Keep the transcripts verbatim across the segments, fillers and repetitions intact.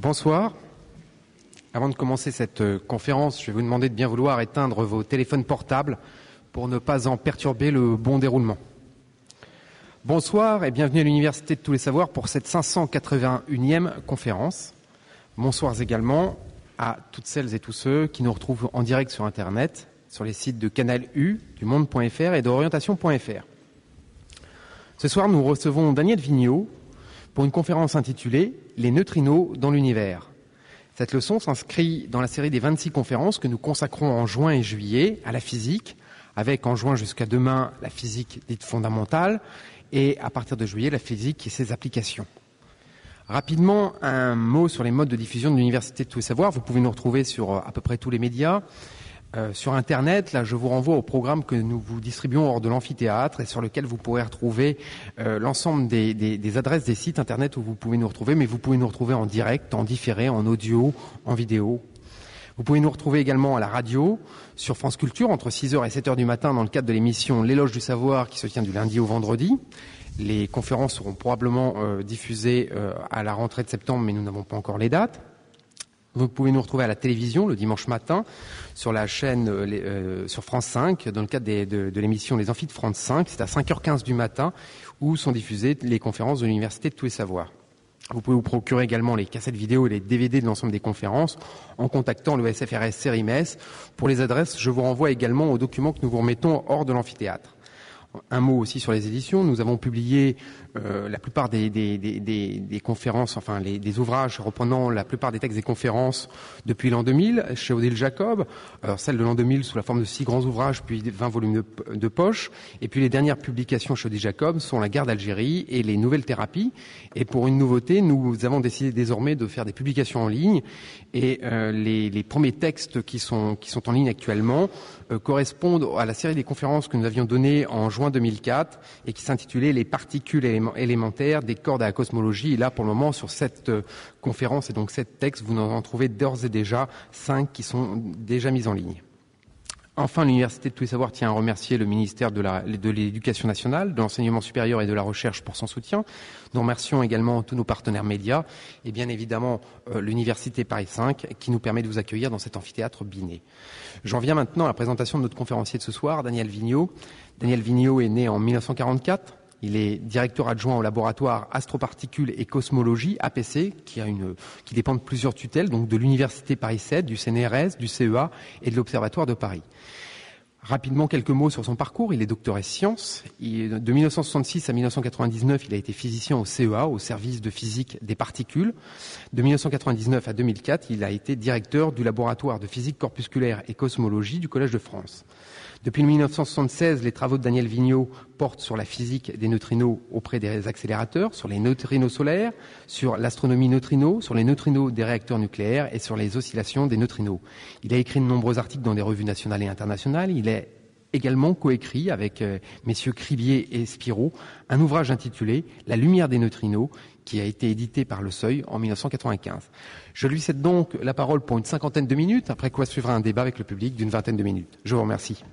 Bonsoir. Avant de commencer cette conférence, je vais vous demander de bien vouloir éteindre vos téléphones portables pour ne pas en perturber le bon déroulement. Bonsoir et bienvenue à l'Université de tous les savoirs pour cette cinq cent quatre-vingt-unième conférence. Bonsoir également à toutes celles et tous ceux qui nous retrouvent en direct sur Internet, sur les sites de Canal U, du Monde point F R et d'Orientation point F R. Ce soir, nous recevons Daniel Vigneault pour une conférence intitulée « Les neutrinos dans l'univers ». Cette leçon s'inscrit dans la série des vingt-six conférences que nous consacrons en juin et juillet à la physique, avec en juin jusqu'à demain la physique dite fondamentale et à partir de juillet la physique et ses applications. Rapidement, un mot sur les modes de diffusion de l'Université de tous les savoirs. Vous pouvez nous retrouver sur à peu près tous les médias. Euh, sur Internet, là, je vous renvoie au programme que nous vous distribuons hors de l'amphithéâtre et sur lequel vous pourrez retrouver euh, l'ensemble des, des, des adresses des sites Internet où vous pouvez nous retrouver, mais vous pouvez nous retrouver en direct, en différé, en audio, en vidéo. Vous pouvez nous retrouver également à la radio, sur France Culture, entre six heures et sept heures du matin, dans le cadre de l'émission L'éloge du savoir qui se tient du lundi au vendredi. Les conférences seront probablement euh, diffusées euh, à la rentrée de septembre, mais nous n'avons pas encore les dates. Vous pouvez nous retrouver à la télévision le dimanche matin sur la chaîne euh, sur France cinq dans le cadre des, de, de l'émission Les Amphis de France cinq. C'est à cinq heures quinze du matin où sont diffusées les conférences de l'Université de tous les savoirs. Vous pouvez vous procurer également les cassettes vidéo et les D V D de l'ensemble des conférences en contactant le S F R S Cérimès. Pour les adresses, je vous renvoie également aux documents que nous vous remettons hors de l'amphithéâtre. Un mot aussi sur les éditions. Nous avons publié euh, la plupart des, des, des, des, des conférences, enfin les, des ouvrages reprenant la plupart des textes des conférences depuis l'an deux mille chez Odile Jacob. Alors celle de l'an deux mille sous la forme de six grands ouvrages puis vingt volumes de, de poche. Et puis les dernières publications chez Odile Jacob sont la guerre d'Algérie et les nouvelles thérapies. Et pour une nouveauté, nous avons décidé désormais de faire des publications en ligne. Et euh, les, les premiers textes qui sont, qui sont en ligne actuellement euh, correspondent à la série des conférences que nous avions données en juin deux mille quatre et qui s'intitulait « Les particules élémentaires des cordes à la cosmologie ». Et là, pour le moment, sur cette euh, conférence et donc sept textes, vous en trouvez d'ores et déjà cinq qui sont déjà mis en ligne. Enfin, l'Université de tous les savoirs tient à remercier le ministère de, la, de l'Éducation nationale, de l'enseignement supérieur et de la recherche pour son soutien. Nous remercions également tous nos partenaires médias et bien évidemment euh, l'Université Paris cinq qui nous permet de vous accueillir dans cet amphithéâtre Binet. J'en viens maintenant à la présentation de notre conférencier de ce soir, Daniel Vigneault. Daniel Vigneault est né en mille neuf cent quarante-quatre. Il est directeur adjoint au laboratoire Astroparticules et Cosmologie, A P C, qui, a une, qui dépend de plusieurs tutelles, donc de l'Université Paris sept, du C N R S, du C E A et de l'Observatoire de Paris. Rapidement, quelques mots sur son parcours. Il est docteur ès sciences. Il, de mille neuf cent soixante-six à mille neuf cent quatre-vingt-dix-neuf, il a été physicien au C E A, au service de physique des particules. De mille neuf cent quatre-vingt-dix-neuf à deux mille quatre, il a été directeur du laboratoire de physique corpusculaire et cosmologie du Collège de France. Depuis mille neuf cent soixante-seize, les travaux de Daniel Vigneault portent sur la physique des neutrinos auprès des accélérateurs, sur les neutrinos solaires, sur l'astronomie neutrino, sur les neutrinos des réacteurs nucléaires et sur les oscillations des neutrinos. Il a écrit de nombreux articles dans des revues nationales et internationales. Il est également coécrit avec euh, messieurs Cribier et Spiro un ouvrage intitulé « La lumière des neutrinos » qui a été édité par Le Seuil en mille neuf cent quatre-vingt-quinze. Je lui cède donc la parole pour une cinquantaine de minutes, après quoi suivra un débat avec le public d'une vingtaine de minutes. Je vous remercie.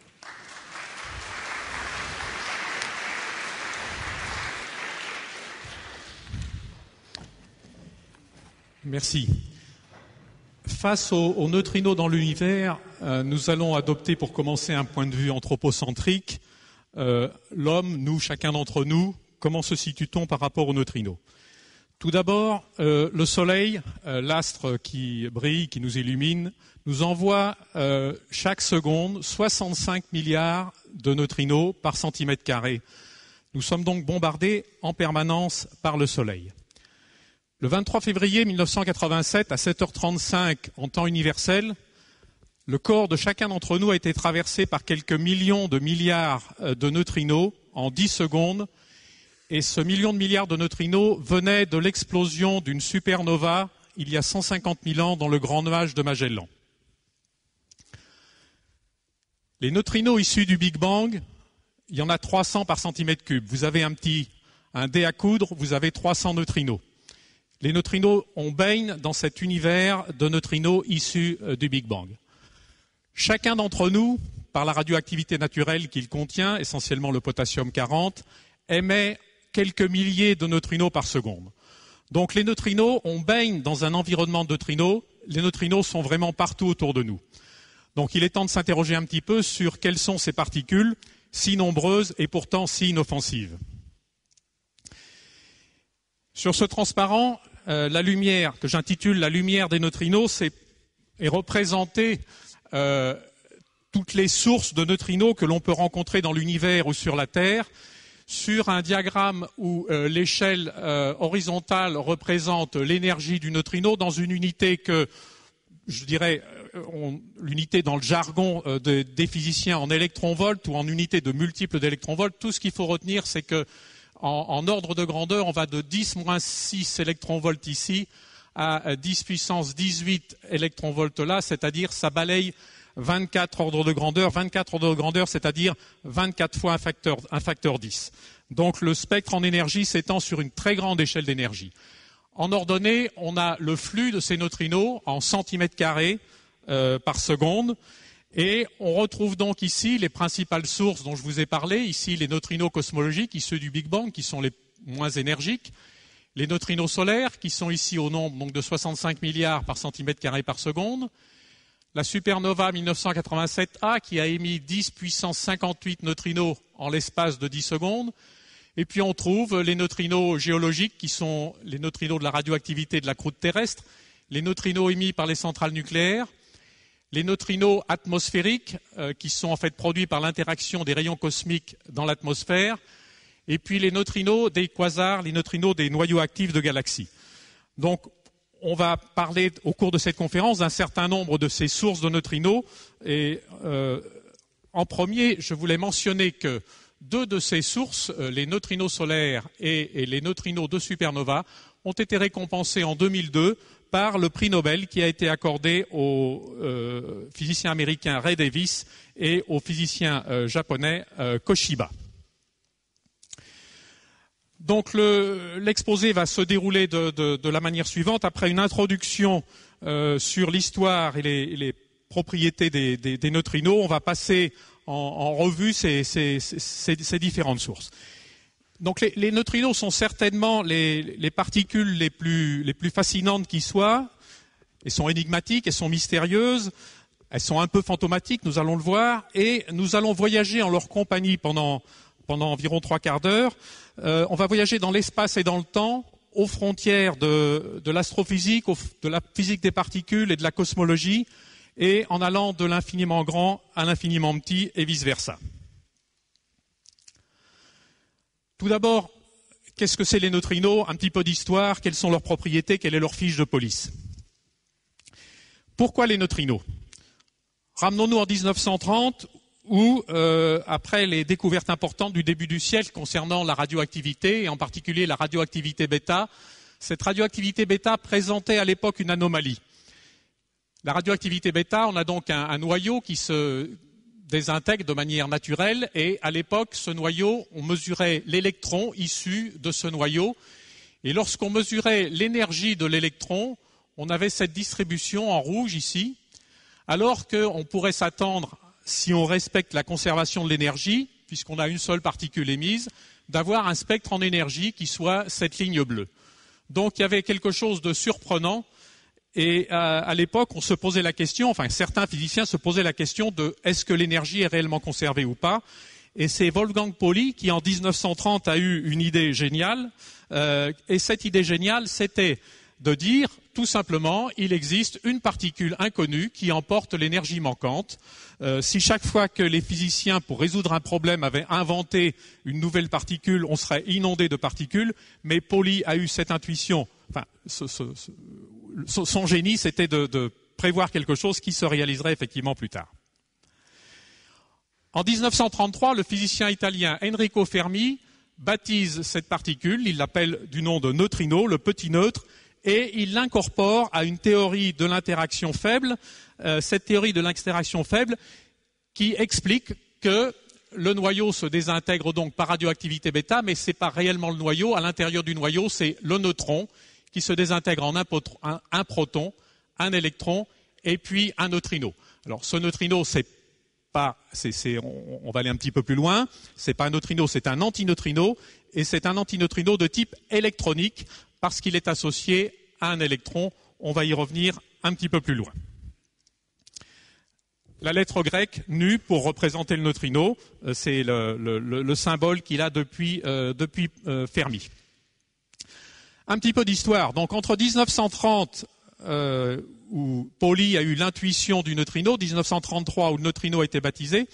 Merci. Face aux, aux neutrinos dans l'univers, euh, nous allons adopter pour commencer un point de vue anthropocentrique. Euh, l'homme, nous, chacun d'entre nous, comment se situe-t-on par rapport aux neutrinos ? Tout d'abord, euh, le Soleil, euh, l'astre qui brille, qui nous illumine, nous envoie euh, chaque seconde soixante-cinq milliards de neutrinos par centimètre carré. Nous sommes donc bombardés en permanence par le Soleil. Le vingt-trois février mille neuf cent quatre-vingt-sept, à sept heures trente-cinq en temps universel, le corps de chacun d'entre nous a été traversé par quelques millions de milliards de neutrinos en dix secondes. Et ce million de milliards de neutrinos venait de l'explosion d'une supernova il y a cent cinquante mille ans dans le grand nuage de Magellan. Les neutrinos issus du Big Bang, il y en a trois cents par centimètre cube. Vous avez un petit un dé à coudre, vous avez trois cents neutrinos. Les neutrinos, on baigne dans cet univers de neutrinos issus du Big Bang. Chacun d'entre nous, par la radioactivité naturelle qu'il contient, essentiellement le potassium quarante, émet quelques milliers de neutrinos par seconde. Donc les neutrinos, on baigne dans un environnement de neutrinos. Les neutrinos sont vraiment partout autour de nous. Donc il est temps de s'interroger un petit peu sur quelles sont ces particules si nombreuses et pourtant si inoffensives. Sur ce transparent, euh, la lumière que j'intitule la lumière des neutrinos c'est, est représentée euh, toutes les sources de neutrinos que l'on peut rencontrer dans l'univers ou sur la Terre, sur un diagramme où euh, l'échelle euh, horizontale représente l'énergie du neutrino dans une unité que, je dirais, on, l'unité dans le jargon euh, de, des physiciens en électronvolts ou en unité de multiples d'électronvolts. Tout ce qu'il faut retenir, c'est que en, en ordre de grandeur, on va de dix moins six électronvolts ici à dix puissance dix-huit électronvolts là, c'est-à-dire ça balaye vingt-quatre ordres de grandeur, vingt-quatre ordres de grandeur, c'est-à-dire vingt-quatre fois un facteur, un facteur dix. Donc le spectre en énergie s'étend sur une très grande échelle d'énergie. En ordonnée, on a le flux de ces neutrinos en centimètres carrés euh, par seconde, et on retrouve donc ici les principales sources dont je vous ai parlé, ici les neutrinos cosmologiques, ceux du Big Bang, qui sont les moins énergiques, les neutrinos solaires, qui sont ici au nombre donc, de soixante-cinq milliards par centimètre carré par seconde, la supernova mille neuf cent quatre-vingt-sept A qui a émis dix puissance cinquante-huit neutrinos en l'espace de dix secondes. Et puis on trouve les neutrinos géologiques qui sont les neutrinos de la radioactivité de la croûte terrestre, les neutrinos émis par les centrales nucléaires, les neutrinos atmosphériques euh, qui sont en fait produits par l'interaction des rayons cosmiques dans l'atmosphère, et puis les neutrinos des quasars, les neutrinos des noyaux actifs de galaxies. Donc on va parler au cours de cette conférence d'un certain nombre de ces sources de neutrinos. Et euh, en premier, je voulais mentionner que deux de ces sources, les neutrinos solaires et, et les neutrinos de supernova, ont été récompensés en deux mille deux par le prix Nobel qui a été accordé au euh, physicien américain Ray Davis et au physicien euh, japonais euh, Koshiba. Donc le, l'exposé va se dérouler de, de, de la manière suivante. Après une introduction euh, sur l'histoire et les, les propriétés des, des, des neutrinos, on va passer en, en revue ces, ces, ces, ces différentes sources. Donc les, les neutrinos sont certainement les, les particules les plus, les plus fascinantes qui soient. Elles sont énigmatiques, elles sont mystérieuses, elles sont un peu fantomatiques, nous allons le voir, et nous allons voyager en leur compagnie pendant, pendant environ trois quarts d'heure. Euh, on va voyager dans l'espace et dans le temps, aux frontières de, de l'astrophysique, au, de la physique des particules et de la cosmologie, et en allant de l'infiniment grand à l'infiniment petit et vice-versa. Tout d'abord, qu'est-ce que c'est les neutrinos? Un petit peu d'histoire, quelles sont leurs propriétés, quelle est leur fiche de police? Pourquoi les neutrinos? Ramenons-nous en dix-neuf cent trente, où, euh, après les découvertes importantes du début du siècle concernant la radioactivité, et en particulier la radioactivité bêta, cette radioactivité bêta présentait à l'époque une anomalie. La radioactivité bêta, on a donc un, un noyau qui se désintègre de manière naturelle, et à l'époque, ce noyau, on mesurait l'électron issu de ce noyau, et lorsqu'on mesurait l'énergie de l'électron, on avait cette distribution en rouge ici, alors qu'on pourrait s'attendre, si on respecte la conservation de l'énergie, puisqu'on a une seule particule émise, d'avoir un spectre en énergie qui soit cette ligne bleue. Donc il y avait quelque chose de surprenant, et à, à l'époque on se posait la question, enfin certains physiciens se posaient la question de est-ce que l'énergie est réellement conservée ou pas, et c'est Wolfgang Pauli qui en dix-neuf cent trente a eu une idée géniale, euh, et cette idée géniale c'était de dire tout simplement il existe une particule inconnue qui emporte l'énergie manquante. Euh, si chaque fois que les physiciens, pour résoudre un problème, avaient inventé une nouvelle particule, on serait inondé de particules, mais Pauli a eu cette intuition, enfin, ce, ce, ce, son génie, c'était de, de prévoir quelque chose qui se réaliserait effectivement plus tard. En dix-neuf cent trente-trois, le physicien italien Enrico Fermi baptise cette particule, il l'appelle du nom de neutrino, le petit neutre, et il l'incorpore à une théorie de l'interaction faible, euh, cette théorie de l'interaction faible qui explique que le noyau se désintègre donc par radioactivité bêta, mais ce n'est pas réellement le noyau. À l'intérieur du noyau, c'est le neutron qui se désintègre en un, un, un proton, un électron et puis un neutrino. Alors ce neutrino, c'est pas, c'est, c'est, on, on va aller un petit peu plus loin, c'est pas un neutrino, c'est un antineutrino, et c'est un antineutrino de type électronique, parce qu'il est associé à un électron. On va y revenir un petit peu plus loin. La lettre grecque nu pour représenter le neutrino, c'est le, le, le symbole qu'il a depuis, euh, depuis euh, Fermi. Un petit peu d'histoire. Donc entre dix-neuf cent trente, euh, où Pauli a eu l'intuition du neutrino, dix-neuf cent trente-trois où le neutrino a été baptisé,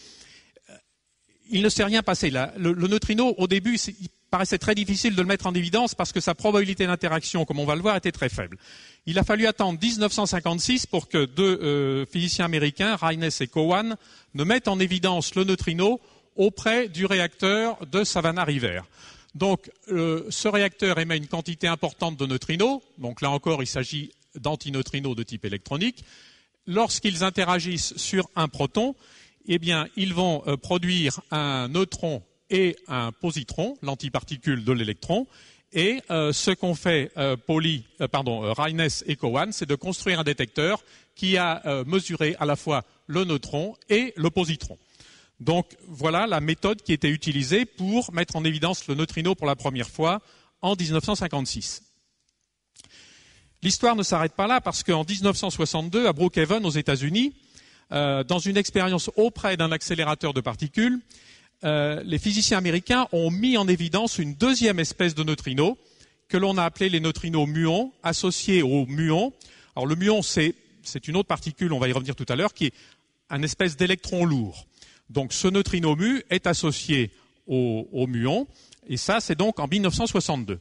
il ne s'est rien passé. La, le, le neutrino, au début, il paraissait très difficile de le mettre en évidence parce que sa probabilité d'interaction, comme on va le voir, était très faible. Il a fallu attendre dix-neuf cent cinquante-six pour que deux euh, physiciens américains, Raynes et Cowan, ne mettent en évidence le neutrino auprès du réacteur de Savannah River. Donc, euh, ce réacteur émet une quantité importante de neutrinos. Donc là encore, il s'agit d'antineutrinos de type électronique. Lorsqu'ils interagissent sur un proton, eh bien, ils vont euh, produire un neutron et un positron, l'antiparticule de l'électron. Et euh, ce qu'ont fait euh, Pauli, euh, pardon, euh, Raynes et Cowan, c'est de construire un détecteur qui a euh, mesuré à la fois le neutron et le positron. Donc voilà la méthode qui était utilisée pour mettre en évidence le neutrino pour la première fois en dix-neuf cent cinquante-six. L'histoire ne s'arrête pas là parce qu'en dix-neuf cent soixante-deux, à Brookhaven, aux États-Unis, euh, dans une expérience auprès d'un accélérateur de particules, euh, les physiciens américains ont mis en évidence une deuxième espèce de neutrino que l'on a appelé les neutrinos muons, associés aux muons. Alors le muon, c'est, c'est une autre particule, on va y revenir tout à l'heure, qui est une espèce d'électron lourd. Donc ce neutrino mu est associé au, au muon, et ça c'est donc en mille neuf cent soixante-deux.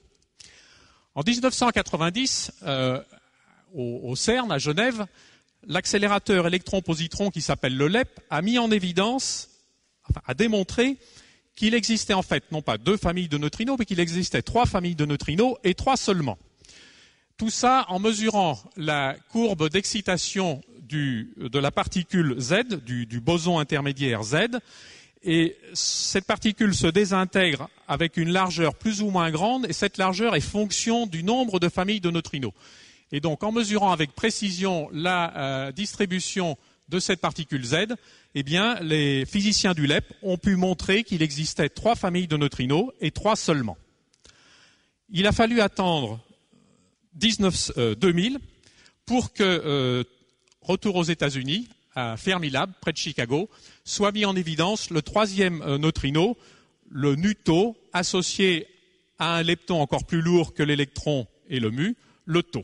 En dix-neuf cent quatre-vingt-dix, euh, au, au CERN à Genève, l'accélérateur électron-positron qui s'appelle le L E P a mis en évidence, enfin a démontré qu'il existait en fait non pas deux familles de neutrinos, mais qu'il existait trois familles de neutrinos et trois seulement. Tout ça en mesurant la courbe d'excitation du, de la particule Z, du, du boson intermédiaire Z, et cette particule se désintègre avec une largeur plus ou moins grande, et cette largeur est fonction du nombre de familles de neutrinos. Et donc, en mesurant avec précision la euh, distribution de cette particule Z, eh bien, les physiciens du L E P ont pu montrer qu'il existait trois familles de neutrinos et trois seulement. Il a fallu attendre dix-neuf, euh, deux mille pour que, euh, retour aux États-Unis, à Fermilab, près de Chicago, soit mis en évidence le troisième euh, neutrino, le nuto, associé à un lepton encore plus lourd que l'électron et le mu, le tau.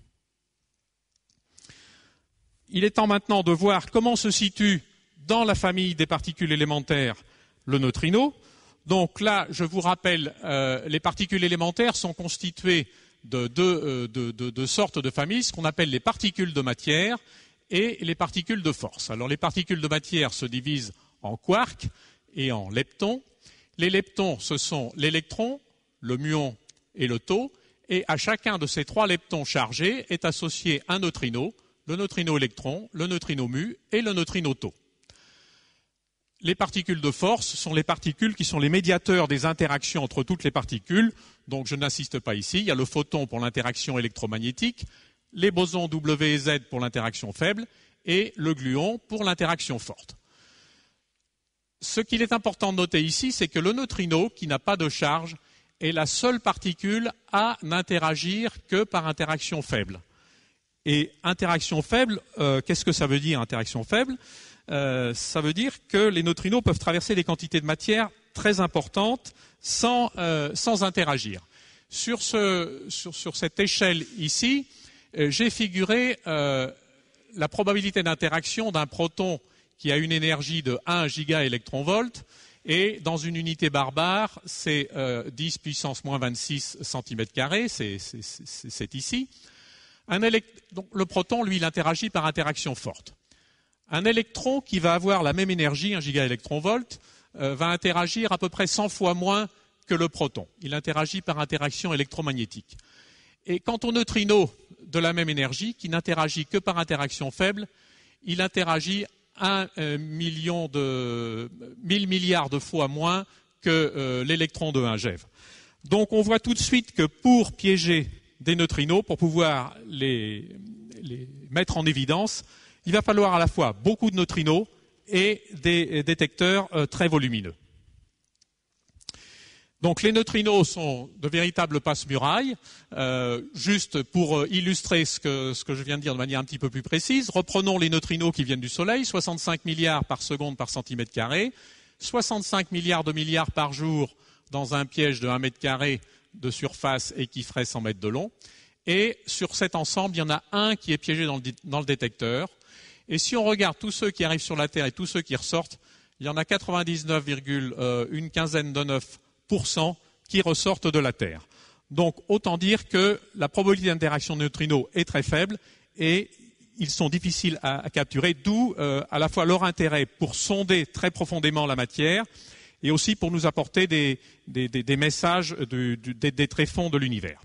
Il est temps maintenant de voir comment se situe dans la famille des particules élémentaires le neutrino. Donc là, je vous rappelle, euh, les particules élémentaires sont constituées de deux euh, de, de, de sortes de familles, ce qu'on appelle les particules de matière et les particules de force. Alors les particules de matière se divisent en quarks et en leptons. Les leptons, ce sont l'électron, le muon et le tau, et à chacun de ces trois leptons chargés est associé un neutrino, le neutrino électron, le neutrino mu et le neutrino tau. Les particules de force sont les particules qui sont les médiateurs des interactions entre toutes les particules, donc je n'insiste pas ici. Il y a le photon pour l'interaction électromagnétique, les bosons W et Z pour l'interaction faible et le gluon pour l'interaction forte. Ce qu'il est important de noter ici, c'est que le neutrino, qui n'a pas de charge, est la seule particule à n'interagir que par interaction faible. Et interaction faible, euh, qu'est-ce que ça veut dire, interaction faible ? euh, Ça veut dire que les neutrinos peuvent traverser des quantités de matière très importantes sans, euh, sans interagir. Sur, ce, sur, sur cette échelle ici, euh, j'ai figuré euh, la probabilité d'interaction d'un proton qui a une énergie de un gigaélectronvolt, et dans une unité barbare, c'est euh, dix puissance moins vingt-six centimètres carrés, c'est, c'est, c'est, c'est ici. Un élect... Donc, le proton, lui, il interagit par interaction forte. Un électron qui va avoir la même énergie, un gigaélectronvolt, euh, va interagir à peu près cent fois moins que le proton. Il interagit par interaction électromagnétique. Et quant au neutrino de la même énergie, qui n'interagit que par interaction faible, il interagit un euh, million de mille milliards de fois moins que euh, l'électron de un GeV. Donc on voit tout de suite que pour piéger des neutrinos, pour pouvoir les, les mettre en évidence, il va falloir à la fois beaucoup de neutrinos et des détecteurs euh, très volumineux. Donc les neutrinos sont de véritables passe-murailles. Euh, juste pour illustrer ce que, ce que je viens de dire de manière un petit peu plus précise, reprenons les neutrinos qui viennent du Soleil, soixante-cinq milliards par seconde par centimètre carré, soixante-cinq milliards de milliards par jour dans un piège de un mètre carré de surface et qui ferait cent mètres de long. Et sur cet ensemble, il y en a un qui est piégé dans le, dans le détecteur. Et si on regarde tous ceux qui arrivent sur la Terre et tous ceux qui ressortent, il y en a quatre-vingt-dix-neuf, euh, une quinzaine de neuf pour cent qui ressortent de la Terre. Donc autant dire que la probabilité d'interaction de neutrinos est très faible et ils sont difficiles à, à capturer, d'où euh, à la fois leur intérêt pour sonder très profondément la matière et aussi pour nous apporter des, des, des, des messages du, du, des, des tréfonds de l'univers.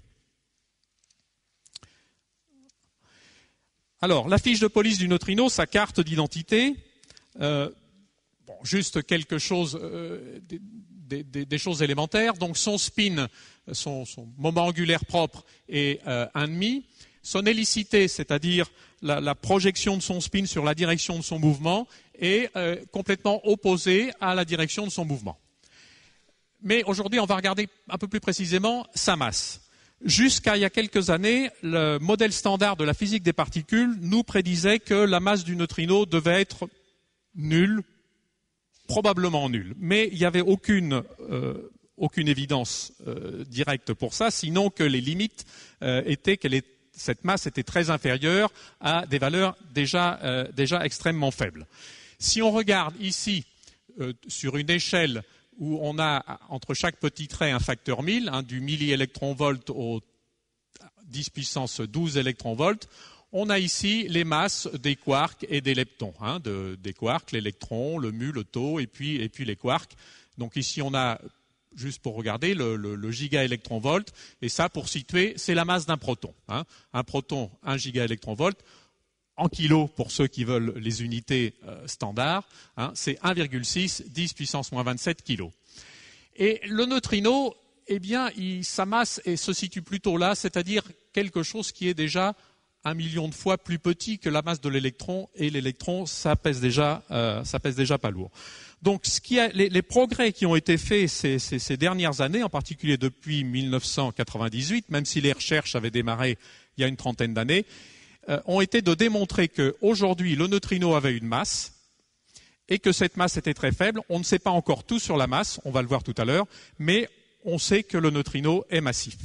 Alors, la fiche de police du neutrino, sa carte d'identité, euh, bon, juste quelque chose, euh, des, des, des choses élémentaires. Donc, son spin, son, son moment angulaire propre est euh, un demi. Son hélicité, c'est-à-dire la, la projection de son spin sur la direction de son mouvement, est euh, complètement opposée à la direction de son mouvement. Mais aujourd'hui, on va regarder un peu plus précisément sa masse. Jusqu'à il y a quelques années, le modèle standard de la physique des particules nous prédisait que la masse du neutrino devait être nulle, probablement nulle. Mais il n'y avait aucune, euh, aucune évidence euh, directe pour ça, sinon que les limites euh, étaient que cette masse était très inférieure à des valeurs déjà, euh, déjà extrêmement faibles. Si on regarde ici, euh, sur une échelle où on a entre chaque petit trait un facteur mille, hein, du milliélectronvolt au dix puissance douze électronvolts, on a ici les masses des quarks et des leptons, hein, de, des quarks, l'électron, le mu, le tau, et puis, et puis les quarks. Donc ici on a, juste pour regarder, le, le, le gigaélectronvolt, et ça pour situer, c'est la masse d'un proton. Hein. Un proton, un gigaélectronvolt. En kilos, pour ceux qui veulent les unités euh, standards, hein, c'est un virgule six, dix puissance moins vingt-sept kilos. Et le neutrino, eh bien, il, sa masse et se situe plutôt là, c'est-à-dire quelque chose qui est déjà un million de fois plus petit que la masse de l'électron, et l'électron, ça pèse déjà, euh, ça pèse déjà pas lourd. Donc, ce qui a, les, les progrès qui ont été faits ces, ces, ces dernières années, en particulier depuis mille neuf cent quatre-vingt-dix-huit, même si les recherches avaient démarré il y a une trentaine d'années, Euh, ont été de démontrer qu'aujourd'hui, le neutrino avait une masse et que cette masse était très faible. On ne sait pas encore tout sur la masse, on va le voir tout à l'heure, mais on sait que le neutrino est massif.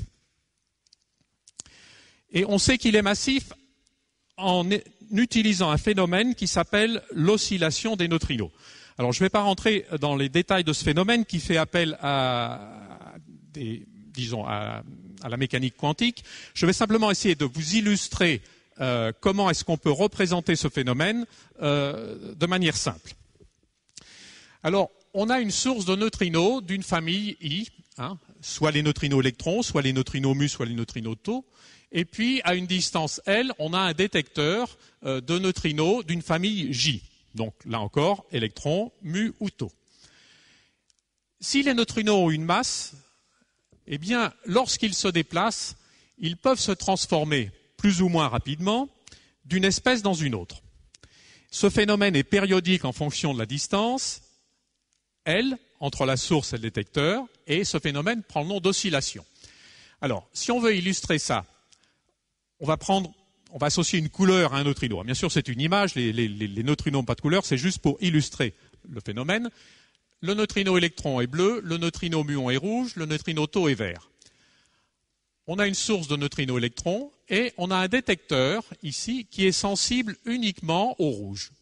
Et on sait qu'il est massif en utilisant un phénomène qui s'appelle l'oscillation des neutrinos. Alors, je ne vais pas rentrer dans les détails de ce phénomène qui fait appel à des, disons, à, à la mécanique quantique. Je vais simplement essayer de vous illustrer Euh, comment est-ce qu'on peut représenter ce phénomène euh, de manière simple. Alors, on a une source de neutrinos d'une famille I, hein, soit les neutrinos électrons, soit les neutrinos mu, soit les neutrinos tau, et puis à une distance L, on a un détecteur euh, de neutrinos d'une famille J. Donc là encore, électrons, mu ou tau. Si les neutrinos ont une masse, eh bien, lorsqu'ils se déplacent, ils peuvent se transformer plus ou moins rapidement, d'une espèce dans une autre. Ce phénomène est périodique en fonction de la distance, L, entre la source et le détecteur, et ce phénomène prend le nom d'oscillation. Alors, si on veut illustrer ça, on va prendre, on va associer une couleur à un neutrino. Bien sûr, c'est une image, les, les, les neutrinos n'ont pas de couleur, c'est juste pour illustrer le phénomène. Le neutrino électron est bleu, le neutrino muon est rouge, le neutrino tau est vert. On a une source de neutrinos électrons et on a un détecteur ici qui est sensible uniquement au rouge.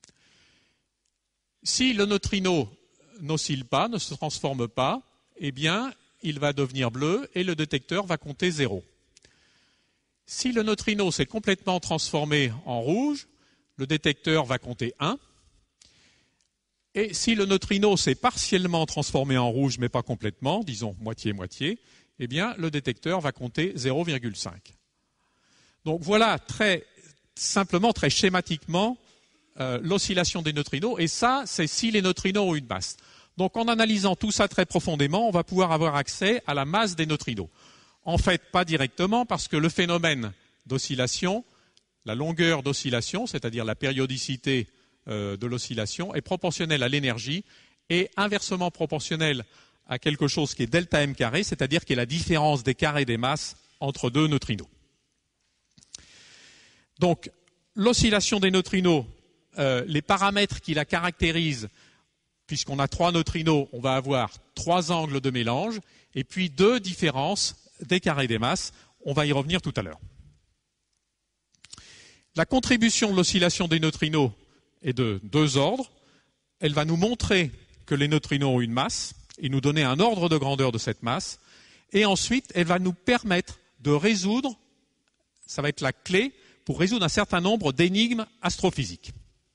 Si le neutrino n'oscille pas, ne se transforme pas, eh bien, il va devenir bleu et le détecteur va compter zéro. Si le neutrino s'est complètement transformé en rouge, le détecteur va compter un. Et si le neutrino s'est partiellement transformé en rouge, mais pas complètement, disons moitié-moitié, eh bien, le détecteur va compter zéro virgule cinq. Donc voilà très simplement, très schématiquement, euh, l'oscillation des neutrinos. Et ça, c'est si les neutrinos ont une masse. Donc en analysant tout ça très profondément, on va pouvoir avoir accès à la masse des neutrinos. En fait, pas directement, parce que le phénomène d'oscillation, la longueur d'oscillation, c'est-à-dire la périodicité euh, de l'oscillation, est proportionnelle à l'énergie et inversement proportionnelle à quelque chose qui est delta M carré, c'est-à-dire qui est la différence des carrés des masses entre deux neutrinos. Donc, l'oscillation des neutrinos, euh, les paramètres qui la caractérisent, puisqu'on a trois neutrinos, on va avoir trois angles de mélange, et puis deux différences des carrés des masses. On va y revenir tout à l'heure. La contribution de l'oscillation des neutrinos est de deux ordres. Elle va nous montrer que les neutrinos ont une masse et nous donner un ordre de grandeur de cette masse. Et ensuite, elle va nous permettre de résoudre, ça va être la clé, pour résoudre un certain nombre d'énigmes astrophysiques.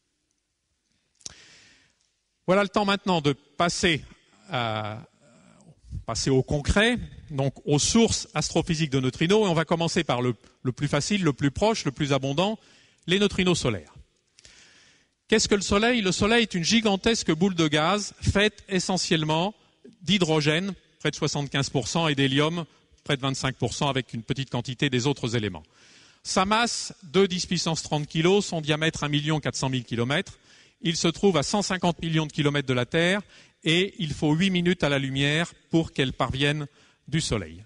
Voilà le temps maintenant de passer, à, passer au concret, donc aux sources astrophysiques de neutrinos. Et on va commencer par le, le plus facile, le plus proche, le plus abondant, les neutrinos solaires. Qu'est-ce que le Soleil? Le Soleil est une gigantesque boule de gaz faite essentiellement d'hydrogène, près de soixante-quinze pour cent, et d'hélium, près de vingt-cinq pour cent, avec une petite quantité des autres éléments. Sa masse, deux dix puissance trente kilos, son diamètre un million quatre cent mille kilomètres. Il se trouve à cent cinquante millions de kilomètres de la Terre et il faut huit minutes à la lumière pour qu'elle parvienne du Soleil.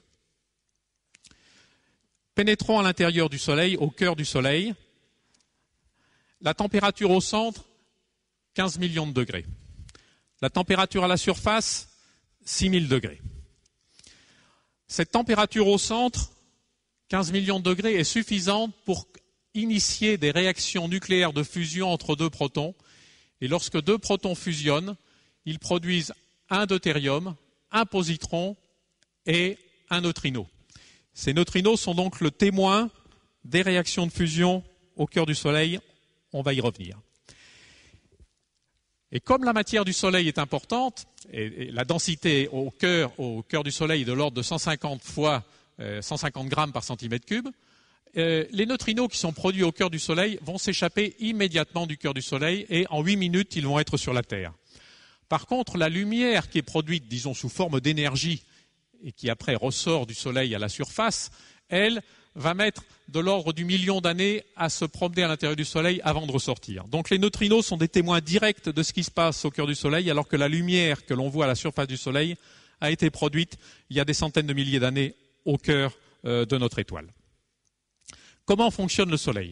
Pénétrons à l'intérieur du Soleil, au cœur du Soleil. La température au centre, quinze millions de degrés. La température à la surface, six mille degrés. Cette température au centre, quinze millions de degrés, est suffisante pour initier des réactions nucléaires de fusion entre deux protons. Et lorsque deux protons fusionnent, ils produisent un deutérium, un positron et un neutrino. Ces neutrinos sont donc le témoin des réactions de fusion au cœur du Soleil. On va y revenir. Et comme la matière du Soleil est importante, et la densité au cœur, au cœur du Soleil est de l'ordre de cent cinquante fois euh, cent cinquante grammes par centimètre cube, euh, les neutrinos qui sont produits au cœur du Soleil vont s'échapper immédiatement du cœur du Soleil et en huit minutes, ils vont être sur la Terre. Par contre, la lumière qui est produite, disons, sous forme d'énergie et qui après ressort du Soleil à la surface, elle va mettre de l'ordre du million d'années à se promener à l'intérieur du Soleil avant de ressortir. Donc les neutrinos sont des témoins directs de ce qui se passe au cœur du Soleil, alors que la lumière que l'on voit à la surface du Soleil a été produite il y a des centaines de milliers d'années au cœur euh, de notre étoile. Comment fonctionne le Soleil?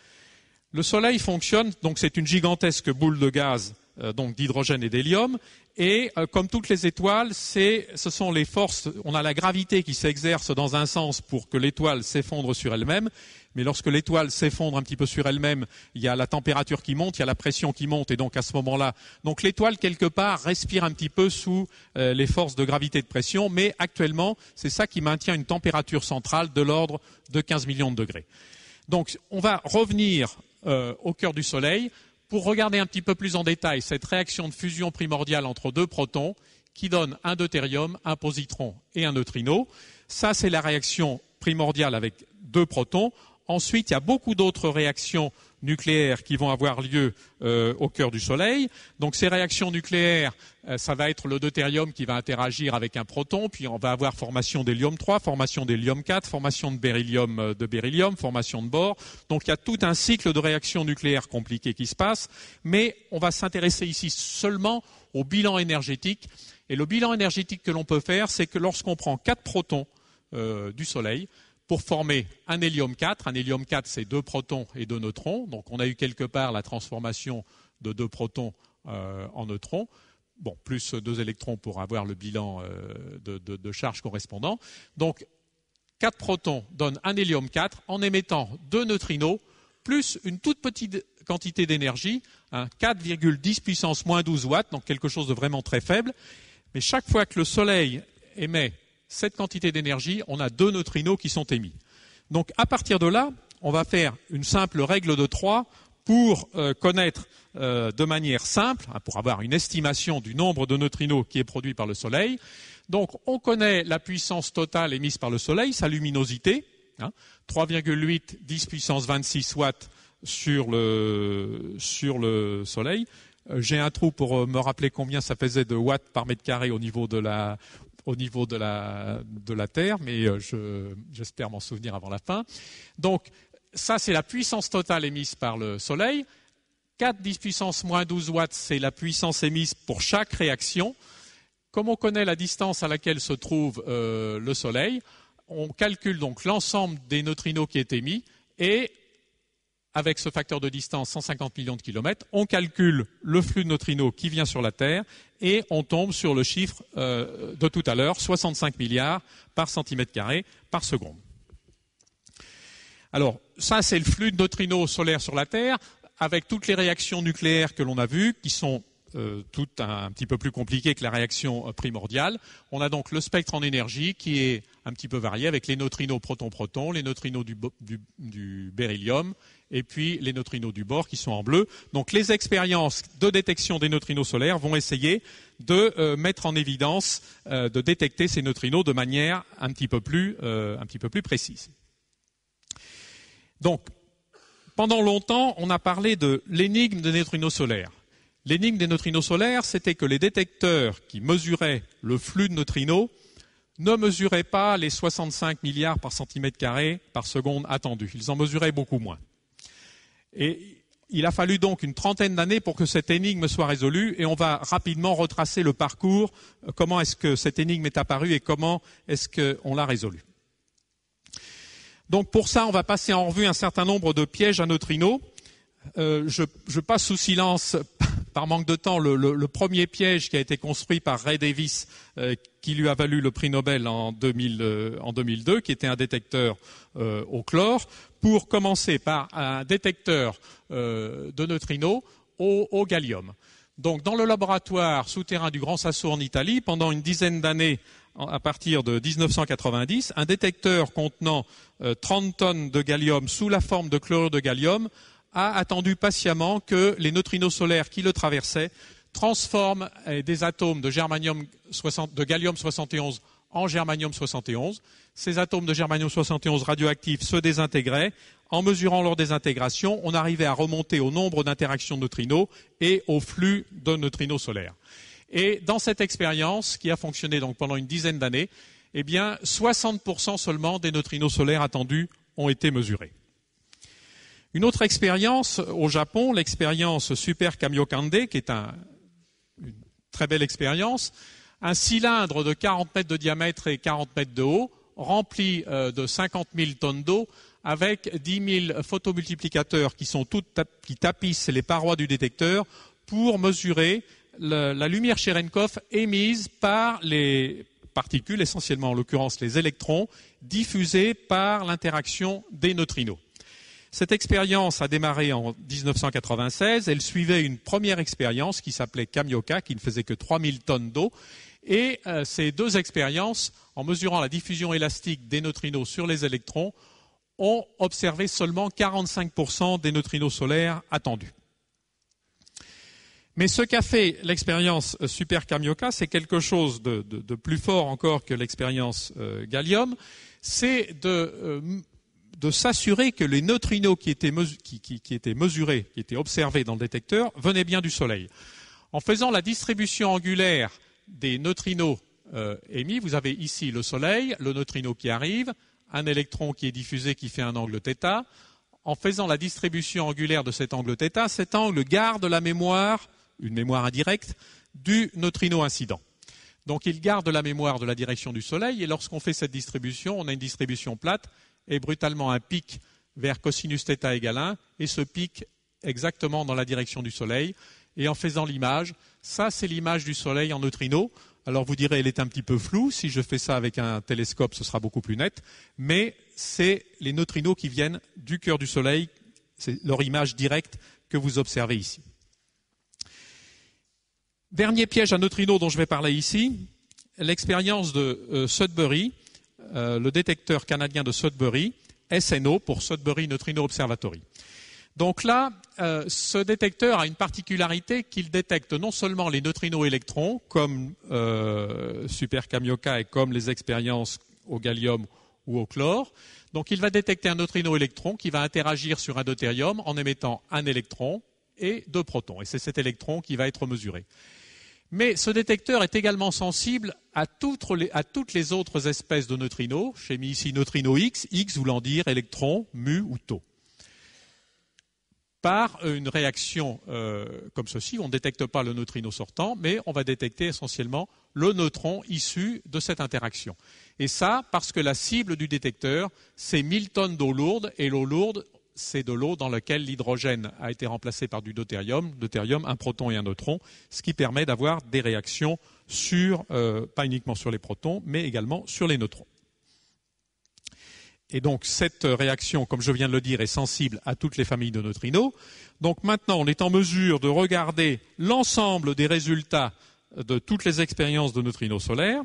Le Soleil fonctionne, donc c'est une gigantesque boule de gaz, euh, donc d'hydrogène et d'hélium, et euh, comme toutes les étoiles, c'est, ce sont les forces, on a la gravité qui s'exerce dans un sens pour que l'étoile s'effondre sur elle-même, mais lorsque l'étoile s'effondre un petit peu sur elle-même, il y a la température qui monte, il y a la pression qui monte, et donc à ce moment-là, donc l'étoile quelque part respire un petit peu sous euh, les forces de gravité et de pression, mais actuellement, c'est ça qui maintient une température centrale de l'ordre de quinze millions de degrés. Donc on va revenir euh, au cœur du Soleil pour regarder un petit peu plus en détail cette réaction de fusion primordiale entre deux protons qui donne un deutérium, un positron et un neutrino. Ça, c'est la réaction primordiale avec deux protons. Ensuite, il y a beaucoup d'autres réactions nucléaires qui vont avoir lieu euh, au cœur du Soleil. Donc ces réactions nucléaires, euh, ça va être le deutérium qui va interagir avec un proton, puis on va avoir formation d'hélium trois, formation d'hélium quatre, formation de beryllium, euh, de beryllium, formation de bore. Donc il y a tout un cycle de réactions nucléaires compliquées qui se passe, mais on va s'intéresser ici seulement au bilan énergétique. Et le bilan énergétique que l'on peut faire, c'est que lorsqu'on prend quatre protons euh, du Soleil, pour former un hélium quatre. Un hélium quatre, c'est deux protons et deux neutrons. Donc on a eu quelque part la transformation de deux protons euh, en neutrons, bon, plus deux électrons pour avoir le bilan euh, de, de, de charge correspondant. Donc quatre protons donnent un hélium quatre en émettant deux neutrinos, plus une toute petite quantité d'énergie, hein, quatre virgule dix puissance moins douze watts, donc quelque chose de vraiment très faible. Mais chaque fois que le Soleil émet cette quantité d'énergie, on a deux neutrinos qui sont émis. Donc à partir de là, on va faire une simple règle de trois pour euh, connaître euh, de manière simple, hein, pour avoir une estimation du nombre de neutrinos qui est produit par le Soleil. Donc on connaît la puissance totale émise par le Soleil, sa luminosité, hein, trois virgule huit, dix puissance vingt-six watts sur le, sur le Soleil. Euh, j'ai un trou pour euh, me rappeler combien ça faisait de watts par mètre carré au niveau de la... au niveau de la, de la Terre, mais je, j'espère m'en souvenir avant la fin. Donc, ça, c'est la puissance totale émise par le Soleil. quatre dix puissance moins douze watts, c'est la puissance émise pour chaque réaction. comme on connaît la distance à laquelle se trouve euh, le Soleil, on calcule donc l'ensemble des neutrinos qui est émis et avec ce facteur de distance, cent cinquante millions de kilomètres, on calcule le flux de neutrinos qui vient sur la Terre et on tombe sur le chiffre euh, de tout à l'heure, soixante-cinq milliards par centimètre carré par seconde. Alors, ça, c'est le flux de neutrinos solaires sur la Terre, avec toutes les réactions nucléaires que l'on a vues, qui sont euh, toutes un, un petit peu plus compliquées que la réaction euh, primordiale. On a donc le spectre en énergie qui est un petit peu varié, avec les neutrinos proton-proton, les neutrinos du, du, du beryllium, et puis les neutrinos du bore qui sont en bleu. Donc les expériences de détection des neutrinos solaires vont essayer de euh, mettre en évidence, euh, de détecter ces neutrinos de manière un petit peu plus, euh, un petit peu plus précise. Donc, pendant longtemps, on a parlé de l'énigme des neutrinos solaires. L'énigme des neutrinos solaires, c'était que les détecteurs qui mesuraient le flux de neutrinos ne mesuraient pas les soixante-cinq milliards par centimètre carré par seconde attendus. Ils en mesuraient beaucoup moins. Et il a fallu donc une trentaine d'années pour que cette énigme soit résolue, et on va rapidement retracer le parcours, comment est-ce que cette énigme est apparue et comment est-ce qu'on l'a résolue. Donc pour ça, on va passer en revue un certain nombre de pièges à neutrinos. Euh, je, je passe sous silence, par manque de temps, le, le, le premier piège qui a été construit par Ray Davis, euh, qui lui a valu le prix Nobel en, deux mille, euh, en deux mille deux, qui était un détecteur euh, au chlore, pour commencer par un détecteur euh, de neutrinos au, au gallium. Donc dans le laboratoire souterrain du Grand Sasso en Italie, pendant une dizaine d'années, à partir de mille neuf cent quatre-vingt-dix, un détecteur contenant euh, trente tonnes de gallium sous la forme de chlorure de gallium a attendu patiemment que les neutrinos solaires qui le traversaient transforment euh, des atomes de, germanium soixante, de gallium soixante et onze en germanium soixante et onze. Ces atomes de germanium soixante et onze radioactifs se désintégraient. En mesurant leur désintégration, on arrivait à remonter au nombre d'interactions de neutrinos et au flux de neutrinos solaires. Et dans cette expérience, qui a fonctionné donc pendant une dizaine d'années, eh bien, soixante pour cent seulement des neutrinos solaires attendus ont été mesurés. Une autre expérience au Japon, l'expérience Super Kamiokande, qui est un, une très belle expérience, un cylindre de quarante mètres de diamètre et quarante mètres de haut, rempli euh, de cinquante mille tonnes d'eau, avec dix mille photomultiplicateurs qui, sont toutes, qui tapissent les parois du détecteur pour mesurer le, la lumière Cherenkov émise par les particules, essentiellement en l'occurrence les électrons, diffusés par l'interaction des neutrinos. Cette expérience a démarré en mille neuf cent quatre-vingt-seize. Elle suivait une première expérience qui s'appelait Kamioka, qui ne faisait que trois mille tonnes d'eau. Et euh, ces deux expériences, en mesurant la diffusion élastique des neutrinos sur les électrons, ont observé seulement quarante-cinq pour cent des neutrinos solaires attendus. Mais ce qu'a fait l'expérience Super Kamioka, c'est quelque chose de, de, de plus fort encore que l'expérience euh, Gallium, c'est de... Euh, de s'assurer que les neutrinos qui étaient, mesu- qui, qui, qui étaient mesurés, qui étaient observés dans le détecteur, venaient bien du Soleil. En faisant la distribution angulaire des neutrinos euh, émis, vous avez ici le Soleil, le neutrino qui arrive, un électron qui est diffusé qui fait un angle θ. En faisant la distribution angulaire de cet angle θ, cet angle garde la mémoire, une mémoire indirecte, du neutrino incident. Donc il garde la mémoire de la direction du Soleil, et lorsqu'on fait cette distribution, on a une distribution plate, et brutalement un pic vers cosinus θ égale un, et ce pic exactement dans la direction du Soleil. Et en faisant l'image, ça c'est l'image du Soleil en neutrinos. Alors vous direz, elle est un petit peu floue, si je fais ça avec un télescope, ce sera beaucoup plus net, mais c'est les neutrinos qui viennent du cœur du Soleil, c'est leur image directe que vous observez ici. Dernier piège à neutrinos dont je vais parler ici, l'expérience de euh, Sudbury, Euh, le détecteur canadien de Sudbury, S N O pour Sudbury Neutrino Observatory. Donc là, euh, ce détecteur a une particularité qu'il détecte non seulement les neutrinos électrons, comme euh, Super Kamioka et comme les expériences au gallium ou au chlore. Donc il va détecter un neutrino électron qui va interagir sur un deutérium en émettant un électron et deux protons. Et c'est cet électron qui va être mesuré. Mais ce détecteur est également sensible à toutes, les, à toutes les autres espèces de neutrinos. J'ai mis ici neutrino X, X voulant dire électron, mu ou tau. par une réaction euh, comme ceci. On ne détecte pas le neutrino sortant, mais on va détecter essentiellement le neutron issu de cette interaction. Et ça, parce que la cible du détecteur, c'est mille tonnes d'eau lourde, et l'eau lourde, c'est de l'eau dans laquelle l'hydrogène a été remplacé par du deutérium, deutérium, un proton et un neutron, ce qui permet d'avoir des réactions sur, euh, pas uniquement sur les protons, mais également sur les neutrons. Et donc, cette réaction, comme je viens de le dire, est sensible à toutes les familles de neutrinos. Donc maintenant, on est en mesure de regarder l'ensemble des résultats de toutes les expériences de neutrinos solaires.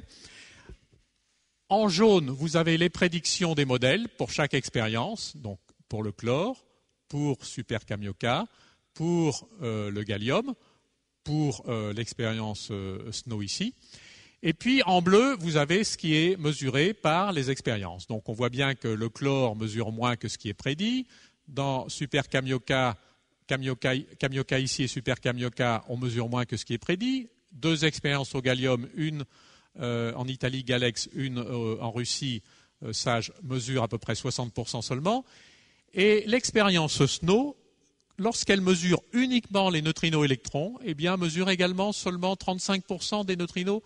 En jaune, vous avez les prédictions des modèles pour chaque expérience, donc pour le chlore, pour Super Kamioka, pour euh, le gallium, pour euh, l'expérience euh, SNO ici. Et puis en bleu, vous avez ce qui est mesuré par les expériences. Donc on voit bien que le chlore mesure moins que ce qui est prédit. Dans Super Kamioka, Kamioka, Kamioka ici et Super Kamioka, on mesure moins que ce qui est prédit. Deux expériences au gallium, une euh, en Italie, Galex, une euh, en Russie, euh, SAGE, mesure à peu près soixante pour cent seulement. Et l'expérience SNO, lorsqu'elle mesure uniquement les neutrinos électrons, eh bien mesure également seulement trente-cinq pour cent des neutrinos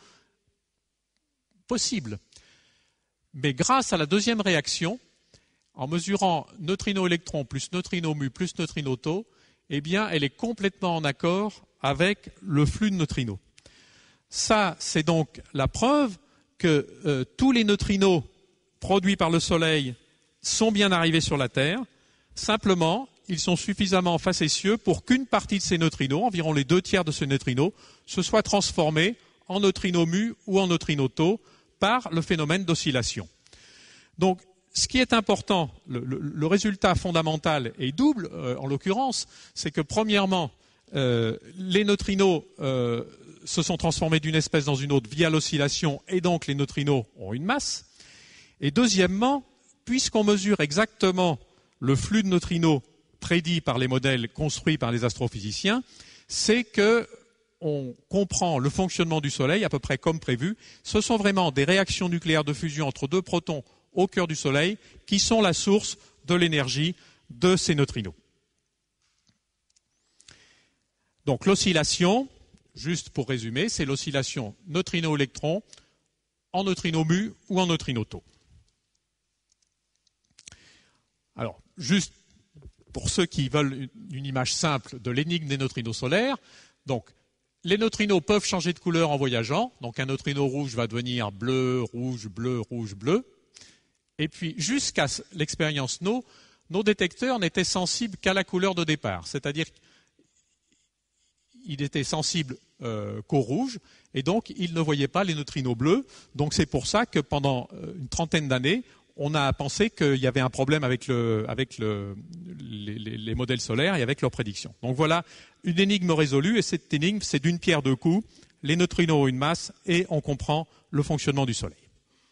possible. Mais grâce à la deuxième réaction, en mesurant neutrino électron plus neutrino mu plus neutrino tau, eh bien, elle est complètement en accord avec le flux de neutrinos. Ça, c'est donc la preuve que euh, tous les neutrinos produits par le Soleil sont bien arrivés sur la Terre. Simplement, ils sont suffisamment facétieux pour qu'une partie de ces neutrinos, environ les deux tiers de ces neutrinos, se soit transformée en neutrino mu ou en neutrino tau par le phénomène d'oscillation. Donc, ce qui est important, le, le, le résultat fondamental est double, euh, en l'occurrence, c'est que premièrement, euh, les neutrinos euh, se sont transformés d'une espèce dans une autre via l'oscillation, et donc les neutrinos ont une masse. Et deuxièmement, puisqu'on mesure exactement le flux de neutrinos prédit par les modèles construits par les astrophysiciens, c'est que on comprend le fonctionnement du Soleil à peu près comme prévu. Ce sont vraiment des réactions nucléaires de fusion entre deux protons au cœur du Soleil qui sont la source de l'énergie de ces neutrinos. Donc l'oscillation, juste pour résumer, c'est l'oscillation neutrino-électron en neutrino mu ou en neutrino tau. Alors, juste pour ceux qui veulent une image simple de l'énigme des neutrinos solaires, donc les neutrinos peuvent changer de couleur en voyageant. Donc un neutrino rouge va devenir bleu, rouge, bleu, rouge, bleu. Et puis jusqu'à l'expérience SNO, nos détecteurs n'étaient sensibles qu'à la couleur de départ. C'est-à-dire qu'ils étaient sensibles euh, qu'au rouge. Et donc ils ne voyaient pas les neutrinos bleus. Donc c'est pour ça que pendant une trentaine d'années, on a pensé qu'il y avait un problème avec, le, avec le, les, les modèles solaires et avec leurs prédictions. Donc voilà une énigme résolue, et cette énigme, c'est d'une pierre deux coups. Les neutrinos ont une masse et on comprend le fonctionnement du Soleil.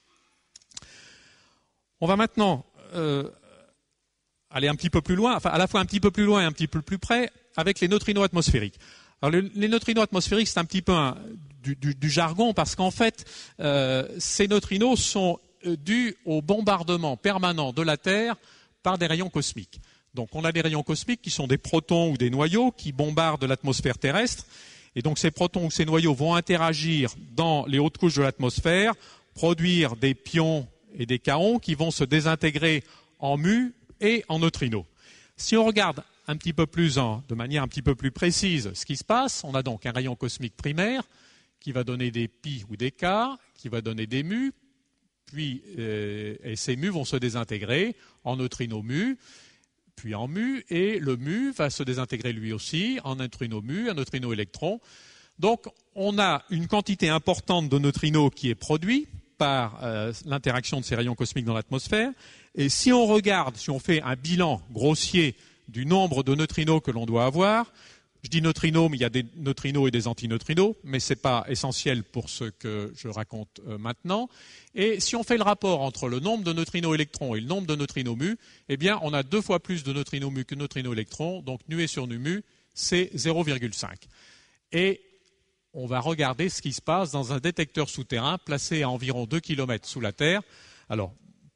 On va maintenant euh, aller un petit peu plus loin, enfin à la fois un petit peu plus loin et un petit peu plus près, avec les neutrinos atmosphériques. Alors le, les neutrinos atmosphériques, c'est un petit peu un, du, du, du jargon, parce qu'en fait, euh, ces neutrinos sont dû au bombardement permanent de la Terre par des rayons cosmiques. Donc on a des rayons cosmiques qui sont des protons ou des noyaux qui bombardent l'atmosphère terrestre, et donc ces protons ou ces noyaux vont interagir dans les hautes couches de l'atmosphère, produire des pions et des kaons qui vont se désintégrer en mu et en neutrinos. Si on regarde un petit peu plus en, de manière un petit peu plus précise ce qui se passe, on a donc un rayon cosmique primaire qui va donner des pi ou des k, qui va donner des mu, puis euh, et ces mu vont se désintégrer en neutrino mu, puis en mu, et le mu va se désintégrer lui aussi en neutrino mu, un neutrino électron. Donc on a une quantité importante de neutrinos qui est produite par euh, l'interaction de ces rayons cosmiques dans l'atmosphère. Et si on regarde, si on fait un bilan grossier du nombre de neutrinos que l'on doit avoir, je dis neutrinos, mais il y a des neutrinos et des antineutrinos, mais ce n'est pas essentiel pour ce que je raconte euh, maintenant. Et si on fait le rapport entre le nombre de neutrinos électrons et le nombre de neutrinos mu, eh bien, on a deux fois plus de neutrinos mu que de neutrinos électrons, donc nu et sur nu mu, c'est zéro virgule cinq. Et on va regarder ce qui se passe dans un détecteur souterrain placé à environ deux kilomètres sous la Terre. Alors,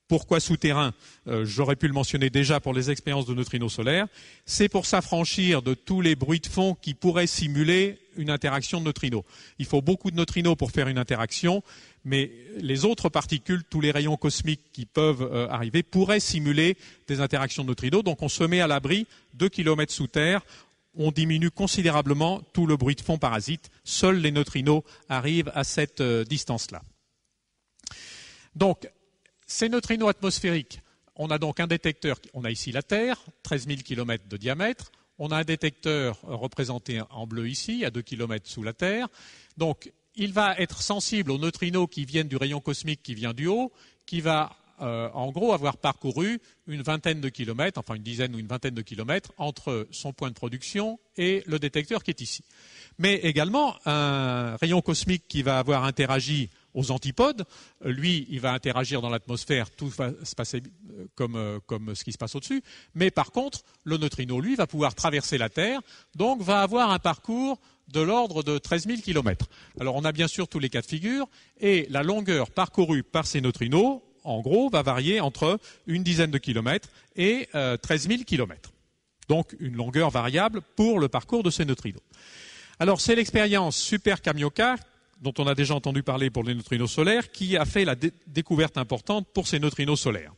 Pourquoi souterrain? euh, J'aurais pu le mentionner déjà pour les expériences de neutrinos solaires. C'est pour s'affranchir de tous les bruits de fond qui pourraient simuler une interaction de neutrinos. Il faut beaucoup de neutrinos pour faire une interaction, mais les autres particules, tous les rayons cosmiques qui peuvent euh, arriver, pourraient simuler des interactions de neutrinos. Donc on se met à l'abri deux kilomètres sous terre. On diminue considérablement tout le bruit de fond parasite. Seuls les neutrinos arrivent à cette euh, distance-là. Donc, ces neutrinos atmosphériques, on a donc un détecteur, on a ici la Terre, treize mille kilomètres de diamètre. On a un détecteur représenté en bleu ici, à deux kilomètres sous la Terre. Donc, il va être sensible aux neutrinos qui viennent du rayon cosmique qui vient du haut, qui va euh, en gros avoir parcouru une vingtaine de kilomètres, enfin une dizaine ou une vingtaine de kilomètres entre son point de production et le détecteur qui est ici. Mais également un rayon cosmique qui va avoir interagi aux antipodes, lui, il va interagir dans l'atmosphère, tout va se passer comme, comme ce qui se passe au-dessus, mais par contre, le neutrino, lui, va pouvoir traverser la Terre, donc va avoir un parcours de l'ordre de treize mille kilomètres. Alors on a bien sûr tous les cas de figure, et la longueur parcourue par ces neutrinos, en gros, va varier entre une dizaine de kilomètres et euh, treize mille kilomètres. Donc une longueur variable pour le parcours de ces neutrinos. Alors c'est l'expérience Super Kamioka, dont on a déjà entendu parler pour les neutrinos solaires, qui a fait la dé- découverte importante pour ces neutrinos solaires.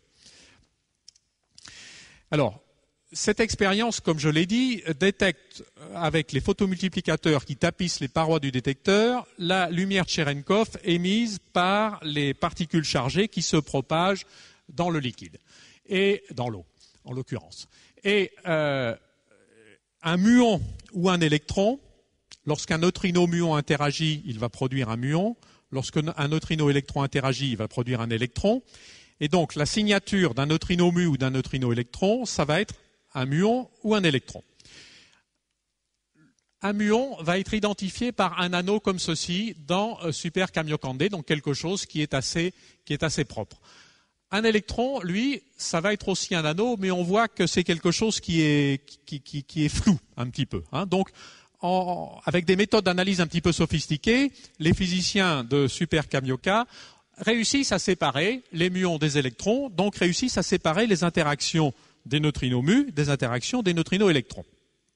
Alors, cette expérience, comme je l'ai dit, détecte avec les photomultiplicateurs qui tapissent les parois du détecteur la lumière Cherenkov émise par les particules chargées qui se propagent dans le liquide, et dans l'eau, en l'occurrence. Et euh, un muon ou un électron, lorsqu'un neutrino muon interagit, il va produire un muon. Lorsqu'un neutrino électron interagit, il va produire un électron. Et donc, la signature d'un neutrino mu ou d'un neutrino électron, ça va être un muon ou un électron. Un muon va être identifié par un anneau comme ceci dans Super Kamiokande, donc quelque chose qui est assez, qui est assez propre. Un électron, lui, ça va être aussi un anneau, mais on voit que c'est quelque chose qui est, qui, qui, qui est flou un petit peu. Hein. Donc, En, avec des méthodes d'analyse un petit peu sophistiquées, les physiciens de Super Kamioka réussissent à séparer les muons des électrons, donc réussissent à séparer les interactions des neutrinos mu des interactions des neutrinos électrons.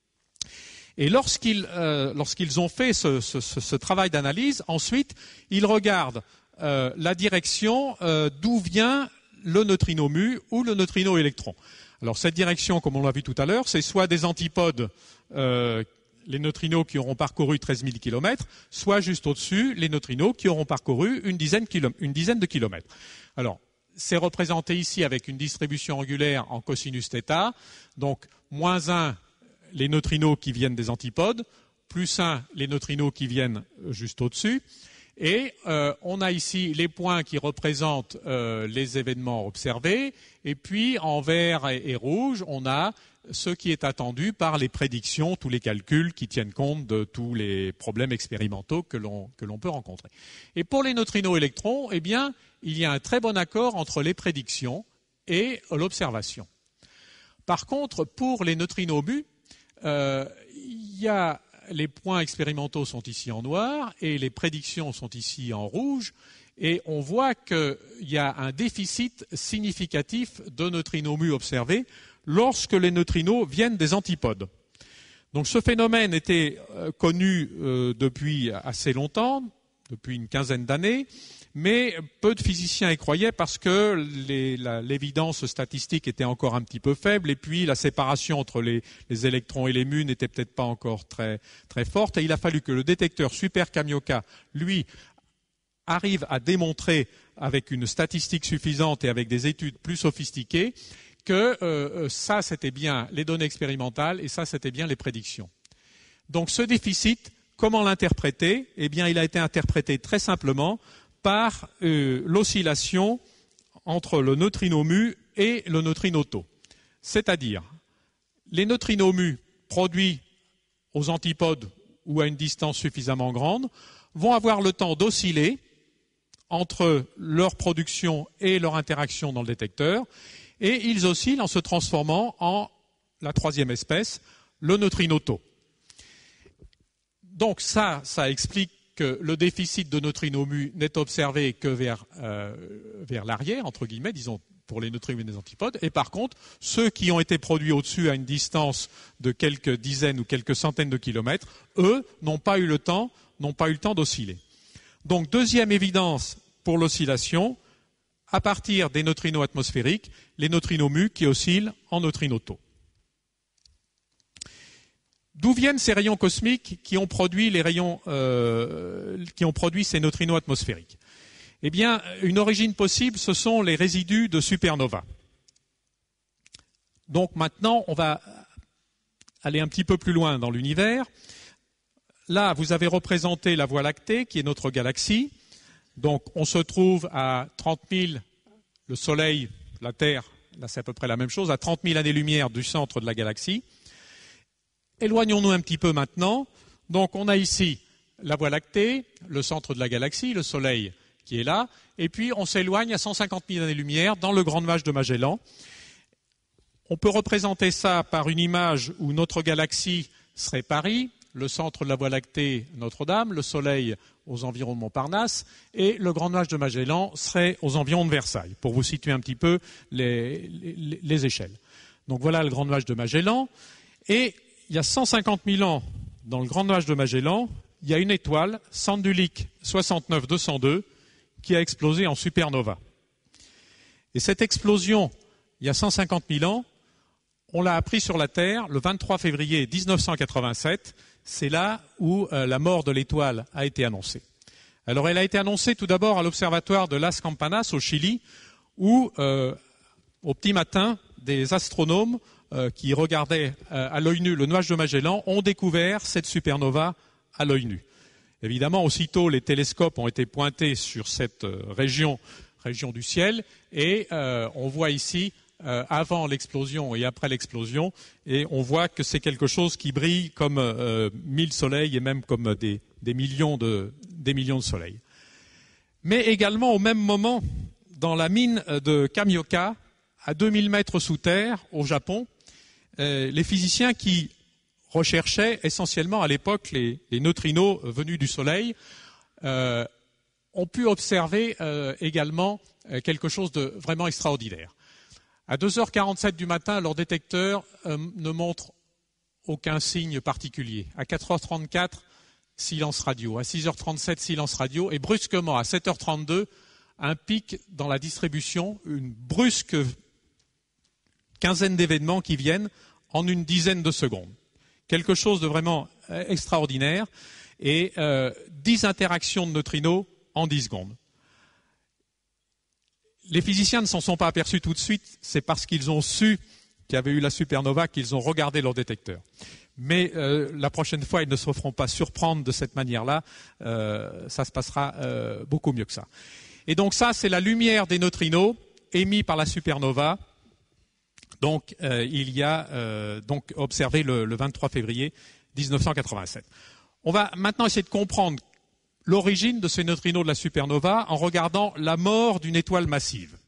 Et lorsqu'ils, euh, lorsqu'ils ont fait ce, ce, ce travail d'analyse, ensuite, ils regardent euh, la direction euh, d'où vient le neutrino mu ou le neutrino électron. Alors cette direction, comme on l'a vu tout à l'heure, c'est soit des antipodes euh, les neutrinos qui auront parcouru treize mille kilomètres, soit juste au-dessus, les neutrinos qui auront parcouru une dizaine, une dizaine de kilomètres. Alors, c'est représenté ici avec une distribution angulaire en cosinus θ. Donc, moins un, les neutrinos qui viennent des antipodes, plus un, les neutrinos qui viennent juste au-dessus. Et euh, on a ici les points qui représentent euh, les événements observés. Et puis, en vert et, et rouge, on a ce qui est attendu par les prédictions, tous les calculs qui tiennent compte de tous les problèmes expérimentaux que l'on, que l'on peut rencontrer. Et pour les neutrinos électrons, eh bien, il y a un très bon accord entre les prédictions et l'observation. Par contre, pour les neutrinos mu, euh, il y a, les points expérimentaux sont ici en noir et les prédictions sont ici en rouge. Et on voit qu'il y a un déficit significatif de neutrinos mu observés lorsque les neutrinos viennent des antipodes. Donc ce phénomène était euh, connu euh, depuis assez longtemps, depuis une quinzaine d'années, mais peu de physiciens y croyaient parce que les, la, l'évidence statistique était encore un petit peu faible et puis la séparation entre les, les électrons et les mu n'était peut-être pas encore très, très forte. Et il a fallu que le détecteur Super Kamioka, lui, arrive à démontrer avec une statistique suffisante et avec des études plus sophistiquées que euh, ça, c'était bien les données expérimentales et ça, c'était bien les prédictions. Donc ce déficit, comment l'interpréter? Eh bien, il a été interprété très simplement par euh, l'oscillation entre le neutrino mu et le neutrino tau. C'est-à-dire, les neutrinos mu produits aux antipodes ou à une distance suffisamment grande vont avoir le temps d'osciller entre leur production et leur interaction dans le détecteur, et ils oscillent en se transformant en la troisième espèce, le neutrino tau. Donc ça, ça explique que le déficit de neutrinos mu n'est observé que vers, euh, vers l'arrière, entre guillemets, disons pour les neutrinos et les antipodes. Et par contre, ceux qui ont été produits au-dessus à une distance de quelques dizaines ou quelques centaines de kilomètres, eux, n'ont pas eu le temps, n'ont pas eu le temps d'osciller. Donc, deuxième évidence pour l'oscillation, à partir des neutrinos atmosphériques, les neutrinos mu qui oscillent en neutrinos tau. D'où viennent ces rayons cosmiques qui ont produit les rayons, euh, qui ont produit ces neutrinos atmosphériques? Eh bien, une origine possible, ce sont les résidus de supernovas. Donc maintenant, on va aller un petit peu plus loin dans l'univers. Là, vous avez représenté la Voie lactée, qui est notre galaxie. Donc, on se trouve à trente mille, le Soleil, la Terre, là c'est à peu près la même chose, à trente mille années-lumière du centre de la galaxie. Éloignons-nous un petit peu maintenant. Donc, on a ici la Voie lactée, le centre de la galaxie, le Soleil qui est là, et puis on s'éloigne à cent cinquante mille années-lumière dans le Grand Nuage de Magellan. On peut représenter ça par une image où notre galaxie serait Paris, le centre de la Voie lactée Notre-Dame, le Soleil aux environs de Montparnasse, et le Grand Nuage de Magellan serait aux environs de Versailles, pour vous situer un petit peu les, les, les échelles. Donc voilà le Grand Nuage de Magellan, et il y a cent cinquante mille ans, dans le Grand Nuage de Magellan, il y a une étoile, Sandulic soixante-neuf deux cent deux, qui a explosé en supernova. Et cette explosion, il y a cent cinquante mille ans, on l'a appris sur la Terre le vingt-trois février mille neuf cent quatre-vingt-sept. C'est là où euh, la mort de l'étoile a été annoncée. Alors elle a été annoncée tout d'abord à l'observatoire de Las Campanas au Chili, où euh, au petit matin, des astronomes euh, qui regardaient euh, à l'œil nu le nuage de Magellan ont découvert cette supernova à l'œil nu. Évidemment, aussitôt, les télescopes ont été pointés sur cette euh, région, région du ciel, et euh, on voit ici, euh, avant l'explosion et après l'explosion, et on voit que c'est quelque chose qui brille comme euh, mille soleils et même comme des, des, millions de, des millions de soleils. Mais également, au même moment, dans la mine de Kamioka, à deux mille mètres sous terre, au Japon, euh, les physiciens qui recherchaient essentiellement à l'époque les, les neutrinos venus du Soleil, euh, ont pu observer euh, également euh, quelque chose de vraiment extraordinaire. À deux heures quarante-sept du matin, leur détecteur euh, ne montre aucun signe particulier. À quatre heures trente-quatre, silence radio. À six heures trente-sept, silence radio. Et brusquement, à sept heures trente-deux, un pic dans la distribution, une brusque quinzaine d'événements qui viennent en une dizaine de secondes. Quelque chose de vraiment extraordinaire. Et euh, dix interactions de neutrinos en dix secondes. Les physiciens ne s'en sont pas aperçus tout de suite, c'est parce qu'ils ont su qu'il y avait eu la supernova qu'ils ont regardé leur détecteur. Mais euh, la prochaine fois, ils ne se feront pas surprendre de cette manière-là, euh, ça se passera euh, beaucoup mieux que ça. Et donc ça, c'est la lumière des neutrinos émis par la supernova. Donc euh, il y a euh, donc observé le, le vingt-trois février mille neuf cent quatre-vingt-sept. On va maintenant essayer de comprendre l'origine de ces neutrinos de la supernova en regardant la mort d'une étoile massive.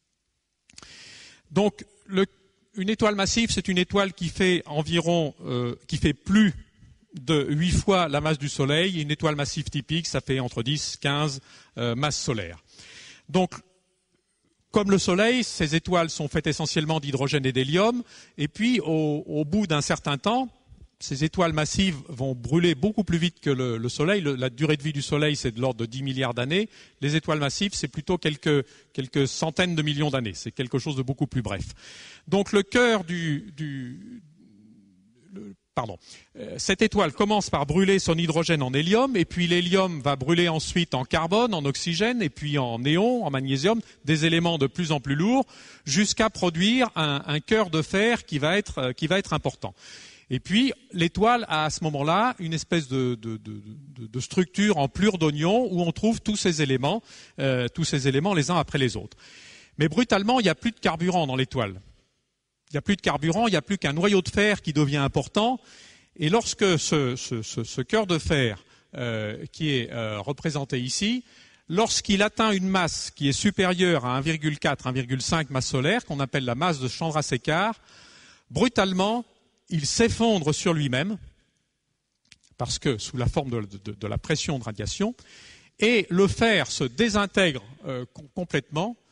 Donc, le, une étoile massive, c'est une étoile qui fait environ, euh, qui fait plus de huit fois la masse du Soleil. Une étoile massive typique, ça fait entre dix et quinze euh, masses solaires. Donc, comme le Soleil, ces étoiles sont faites essentiellement d'hydrogène et d'hélium. Et puis, au, au bout d'un certain temps, ces étoiles massives vont brûler beaucoup plus vite que le, le Soleil. Le, la durée de vie du Soleil, c'est de l'ordre de dix milliards d'années. Les étoiles massives, c'est plutôt quelques, quelques centaines de millions d'années. C'est quelque chose de beaucoup plus bref. Donc le cœur du... du le, pardon. Euh, cette étoile commence par brûler son hydrogène en hélium, et puis l'hélium va brûler ensuite en carbone, en oxygène, et puis en néon, en magnésium, des éléments de plus en plus lourds, jusqu'à produire un, un cœur de fer qui va être, euh, qui va être important. Et puis, l'étoile a à ce moment-là une espèce de, de, de, de, de structure en plure d'oignon où on trouve tous ces éléments, euh, tous ces éléments les uns après les autres. Mais brutalement, il n'y a plus de carburant dans l'étoile. Il n'y a plus de carburant, il n'y a plus qu'un noyau de fer qui devient important. Et lorsque ce, ce, ce, ce cœur de fer euh, qui est euh, représenté ici, lorsqu'il atteint une masse qui est supérieure à un virgule quatre, un virgule cinq masse solaire, qu'on appelle la masse de Chandrasekhar, brutalement, il s'effondre sur lui-même, parce que sous la forme de, de, de la pression de radiation, et le fer se désintègre euh, complètement,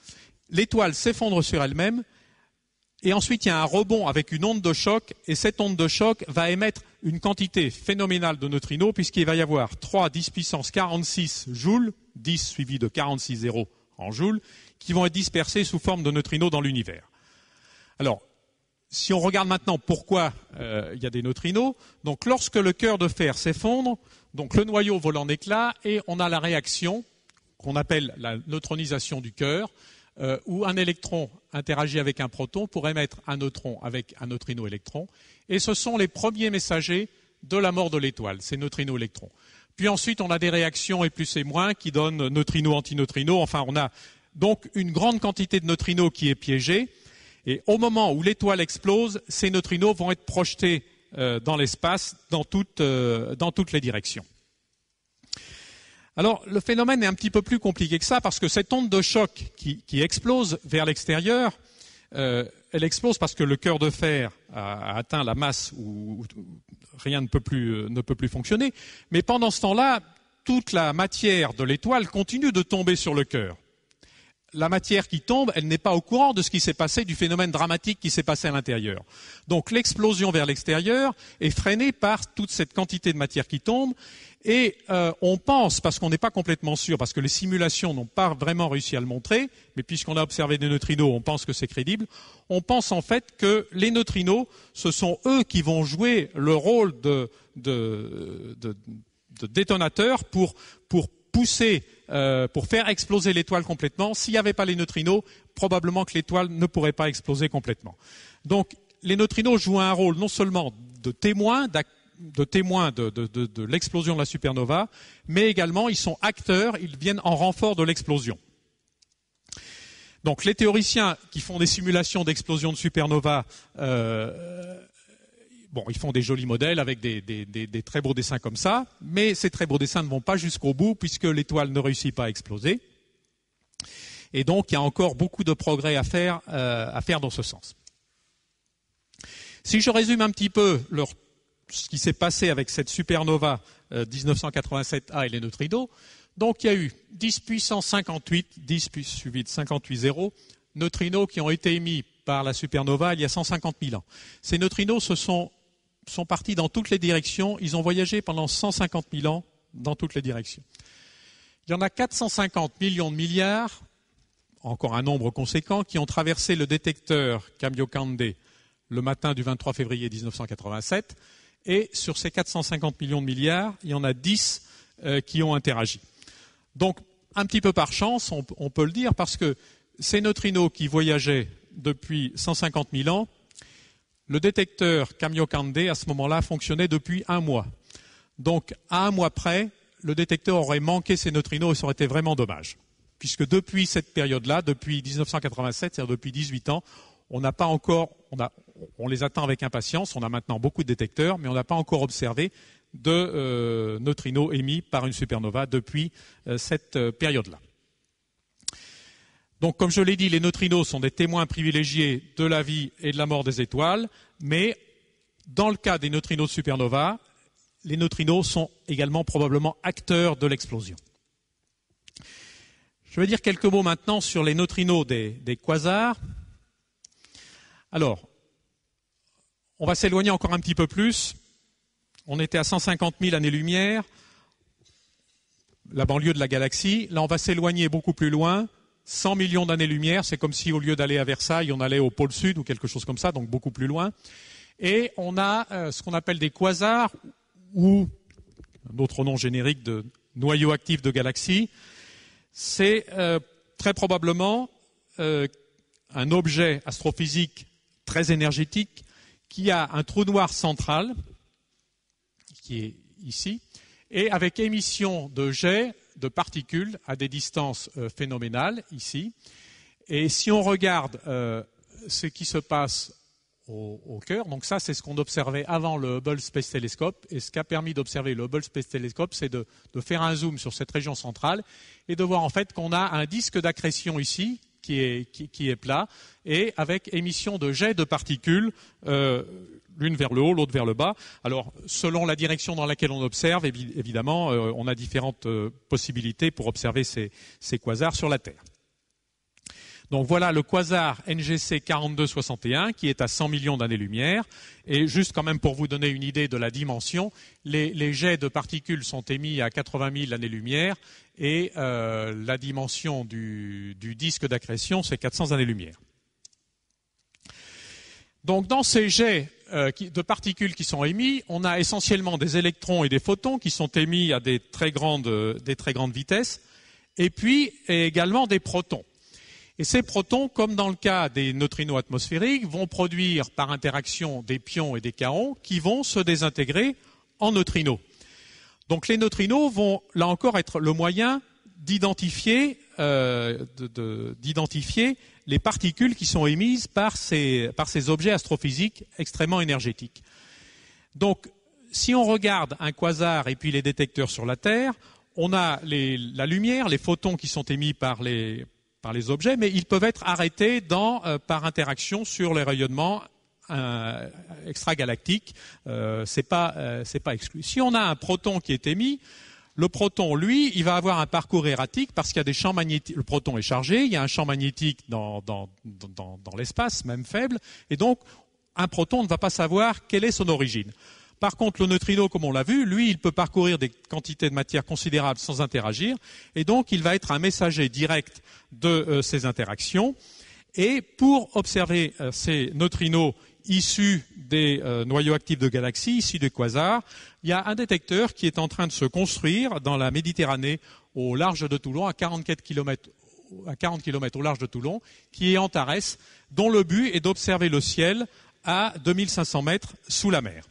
l'étoile s'effondre sur elle-même, et ensuite il y a un rebond avec une onde de choc, et cette onde de choc va émettre une quantité phénoménale de neutrinos, puisqu'il va y avoir trois dix puissance quarante-six joules, dix suivi de quarante-six zéros en joules, qui vont être dispersés sous forme de neutrinos dans l'univers. Alors, si on regarde maintenant pourquoi euh, il y a des neutrinos, donc lorsque le cœur de fer s'effondre, donc le noyau vole en éclats, et on a la réaction qu'on appelle la neutronisation du cœur, euh, où un électron interagit avec un proton pour émettre un neutron avec un neutrino-électron. Et ce sont les premiers messagers de la mort de l'étoile, ces neutrinos-électrons. Puis ensuite, on a des réactions et plus et moins qui donnent neutrino-antineutrino. Enfin, on a donc une grande quantité de neutrinos qui est piégée. Et au moment où l'étoile explose, ces neutrinos vont être projetés euh, dans l'espace, dans, toute, euh, dans toutes les directions. Alors, le phénomène est un petit peu plus compliqué que ça, parce que cette onde de choc qui, qui explose vers l'extérieur, euh, elle explose parce que le cœur de fer a, a atteint la masse où, où rien ne peut, plus, euh, ne peut plus fonctionner. Mais pendant ce temps-là, toute la matière de l'étoile continue de tomber sur le cœur. La matière qui tombe, elle n'est pas au courant de ce qui s'est passé, du phénomène dramatique qui s'est passé à l'intérieur. Donc l'explosion vers l'extérieur est freinée par toute cette quantité de matière qui tombe. Et euh, on pense, parce qu'on n'est pas complètement sûr, parce que les simulations n'ont pas vraiment réussi à le montrer, mais puisqu'on a observé des neutrinos, on pense que c'est crédible, on pense en fait que les neutrinos, ce sont eux qui vont jouer le rôle de, de, de, de détonateur pour, pour pousser, euh, pour faire exploser l'étoile complètement. S'il n'y avait pas les neutrinos, probablement que l'étoile ne pourrait pas exploser complètement. Donc les neutrinos jouent un rôle non seulement de témoin, de témoins de, de, de, de l'explosion de la supernova, mais également ils sont acteurs, ils viennent en renfort de l'explosion. Donc les théoriciens qui font des simulations d'explosion de supernova, euh, bon, ils font des jolis modèles avec des, des, des, des très beaux dessins comme ça, mais ces très beaux dessins ne vont pas jusqu'au bout puisque l'étoile ne réussit pas à exploser. Et donc il y a encore beaucoup de progrès à faire, euh, à faire dans ce sens. Si je résume un petit peu leur ce qui s'est passé avec cette supernova euh, dix-neuf cent quatre-vingt-sept A et les neutrinos. Donc il y a eu dix puissance cinquante-huit, dix suivi de cinquante-huit zéros, neutrinos qui ont été émis par la supernova il y a cent cinquante mille ans. Ces neutrinos se sont, sont partis dans toutes les directions, ils ont voyagé pendant cent cinquante mille ans dans toutes les directions. Il y en a quatre cent cinquante millions de milliards, encore un nombre conséquent, qui ont traversé le détecteur Kamiokande le matin du vingt-trois février mille neuf cent quatre-vingt-sept. Et sur ces quatre cent cinquante millions de milliards, il y en a dix euh, qui ont interagi. Donc, un petit peu par chance, on, on peut le dire, parce que ces neutrinos qui voyageaient depuis cent cinquante mille ans, le détecteur Kamiokande, à ce moment-là, fonctionnait depuis un mois. Donc, à un mois près, le détecteur aurait manqué ces neutrinos et ça aurait été vraiment dommage. Puisque depuis cette période-là, depuis mille neuf cent quatre-vingt-sept, c'est-à-dire depuis dix-huit ans, on n'a pas encore, on, a, on les attend avec impatience, on a maintenant beaucoup de détecteurs, mais on n'a pas encore observé de euh, neutrinos émis par une supernova depuis euh, cette euh, période-là. Donc, comme je l'ai dit, les neutrinos sont des témoins privilégiés de la vie et de la mort des étoiles, mais dans le cas des neutrinos de supernova, les neutrinos sont également probablement acteurs de l'explosion. Je vais dire quelques mots maintenant sur les neutrinos des, des quasars. Alors, on va s'éloigner encore un petit peu plus. On était à cent cinquante mille années-lumière, la banlieue de la galaxie. Là, on va s'éloigner beaucoup plus loin, cent millions d'années-lumière. C'est comme si, au lieu d'aller à Versailles, on allait au pôle sud ou quelque chose comme ça, donc beaucoup plus loin. Et on a euh, ce qu'on appelle des quasars, ou un autre nom générique de noyau actif de galaxies. C'est euh, très probablement euh, un objet astrophysique très énergétique qui a un trou noir central, qui est ici, et avec émission de jets de particules à des distances euh, phénoménales, ici. Et si on regarde euh, ce qui se passe au, au cœur, donc ça c'est ce qu'on observait avant le Hubble Space Telescope, et ce qui a permis d'observer le Hubble Space Telescope, c'est de, de faire un zoom sur cette région centrale et de voir en fait qu'on a un disque d'accrétion ici, Qui est, qui, qui est plat, et avec émission de jets de particules, euh, l'une vers le haut, l'autre vers le bas. Alors, selon la direction dans laquelle on observe, évidemment, euh, on a différentes euh, possibilités pour observer ces, ces quasars sur la Terre. Donc voilà le quasar N G C quarante-deux soixante et un qui est à cent millions d'années-lumière. Et juste quand même pour vous donner une idée de la dimension, les, les jets de particules sont émis à quatre-vingt mille années-lumière et euh, la dimension du, du disque d'accrétion, c'est quatre cents années-lumière. Donc dans ces jets euh, qui, de particules qui sont émis, on a essentiellement des électrons et des photons qui sont émis à des très grandes, des très grandes vitesses, et puis et également des protons. Et ces protons, comme dans le cas des neutrinos atmosphériques, vont produire par interaction des pions et des kaons qui vont se désintégrer en neutrinos. Donc les neutrinos vont, là encore, être le moyen d'identifier, euh, de, de, d'identifier les particules qui sont émises par ces, par ces objets astrophysiques extrêmement énergétiques. Donc, si on regarde un quasar et puis les détecteurs sur la Terre, on a les, la lumière, les photons qui sont émis par les par les objets, mais ils peuvent être arrêtés dans, euh, par interaction sur les rayonnements euh, extragalactiques. Euh, c'est pas, euh, c'est pas exclu. Si on a un proton qui est émis, le proton, lui, il va avoir un parcours erratique parce qu'il y a des champs magnétiques. Le proton est chargé, il y a un champ magnétique dans, dans, dans, dans l'espace, même faible, et donc un proton ne va pas savoir quelle est son origine. Par contre, le neutrino, comme on l'a vu, lui, il peut parcourir des quantités de matière considérables sans interagir, et donc il va être un messager direct de euh, ces interactions. Et pour observer euh, ces neutrinos issus des euh, noyaux actifs de galaxies, issus des quasars, il y a un détecteur qui est en train de se construire dans la Méditerranée, au large de Toulon, à quarante-quatre kilomètres, à quarante kilomètres au large de Toulon, qui est Antares, dont le but est d'observer le ciel à deux mille cinq cents mètres sous la mer.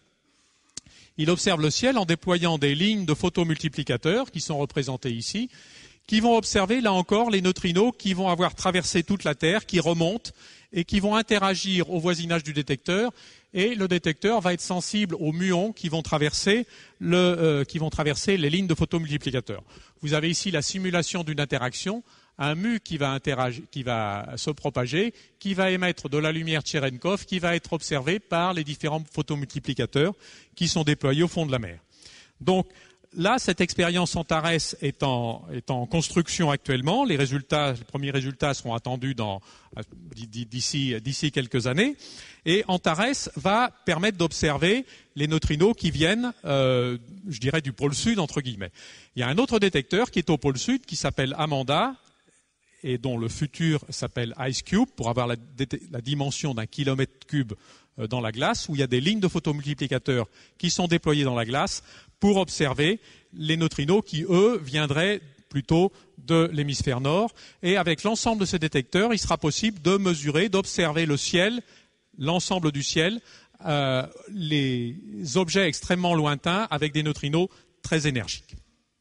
Il observe le ciel en déployant des lignes de photomultiplicateurs qui sont représentées ici, qui vont observer, là encore, les neutrinos qui vont avoir traversé toute la Terre, qui remontent et qui vont interagir au voisinage du détecteur. Et le détecteur va être sensible aux muons qui vont traverser, le, euh, qui vont traverser les lignes de photomultiplicateurs. Vous avez ici la simulation d'une interaction, un mu qui va, interagir, qui va se propager, qui va émettre de la lumière Cherenkov, qui va être observé par les différents photomultiplicateurs qui sont déployés au fond de la mer. Donc là, cette expérience Antares est en, est en construction actuellement. Les résultats, les premiers résultats seront attendus dans, d'ici, d'ici quelques années. Et Antares va permettre d'observer les neutrinos qui viennent, euh, je dirais, du pôle sud, entre guillemets. Il y a un autre détecteur qui est au pôle sud, qui s'appelle Amanda, et dont le futur s'appelle Ice Cube, pour avoir la, la dimension d'un kilomètre cube dans la glace, où il y a des lignes de photomultiplicateurs qui sont déployées dans la glace pour observer les neutrinos qui, eux, viendraient plutôt de l'hémisphère nord. Et avec l'ensemble de ces détecteurs, il sera possible de mesurer, d'observer le ciel, l'ensemble du ciel, euh, les objets extrêmement lointains avec des neutrinos très énergiques.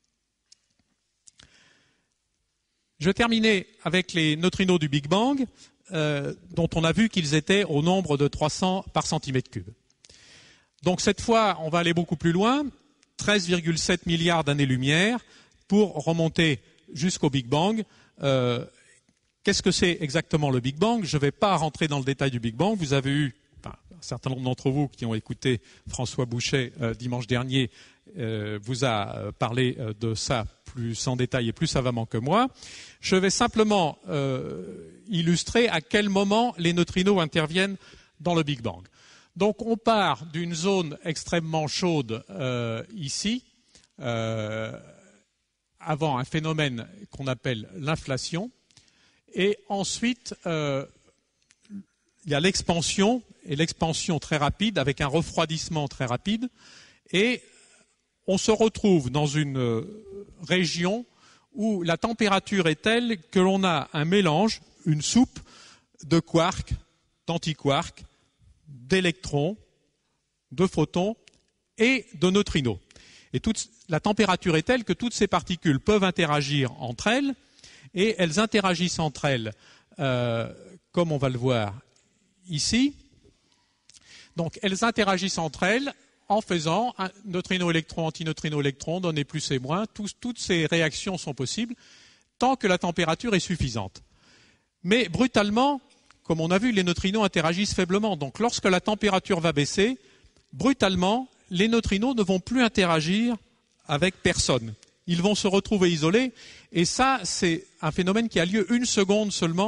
Je vais terminer avec les neutrinos du Big Bang, euh, dont on a vu qu'ils étaient au nombre de trois cents par centimètre cube. Donc cette fois, on va aller beaucoup plus loin, treize virgule sept milliards d'années-lumière, pour remonter jusqu'au Big Bang. Euh, qu'est-ce que c'est exactement le Big Bang? Je ne vais pas rentrer dans le détail du Big Bang. Vous avez eu, enfin, un certain nombre d'entre vous qui ont écouté François Boucher euh, dimanche dernier, euh, vous a euh, parlé euh, de ça plus en détail et plus savamment que moi. Je vais simplement euh, illustrer à quel moment les neutrinos interviennent dans le Big Bang. Donc on part d'une zone extrêmement chaude euh, ici, euh, avant un phénomène qu'on appelle l'inflation, et ensuite euh, il y a l'expansion, et l'expansion très rapide avec un refroidissement très rapide, et on se retrouve dans une région où la température est telle que l'on a un mélange, une soupe de quarks, d'antiquarks, d'électrons, de photons et de neutrinos. Et toute, la température est telle que toutes ces particules peuvent interagir entre elles, et elles interagissent entre elles, euh, comme on va le voir ici. Donc elles interagissent entre elles en faisant un neutrino-électron, antineutrino-électron, donner plus et moins. Tous, toutes ces réactions sont possibles tant que la température est suffisante. Mais brutalement, comme on a vu, les neutrinos interagissent faiblement. Donc lorsque la température va baisser, brutalement, les neutrinos ne vont plus interagir avec personne. Ils vont se retrouver isolés. Et ça, c'est un phénomène qui a lieu une seconde seulement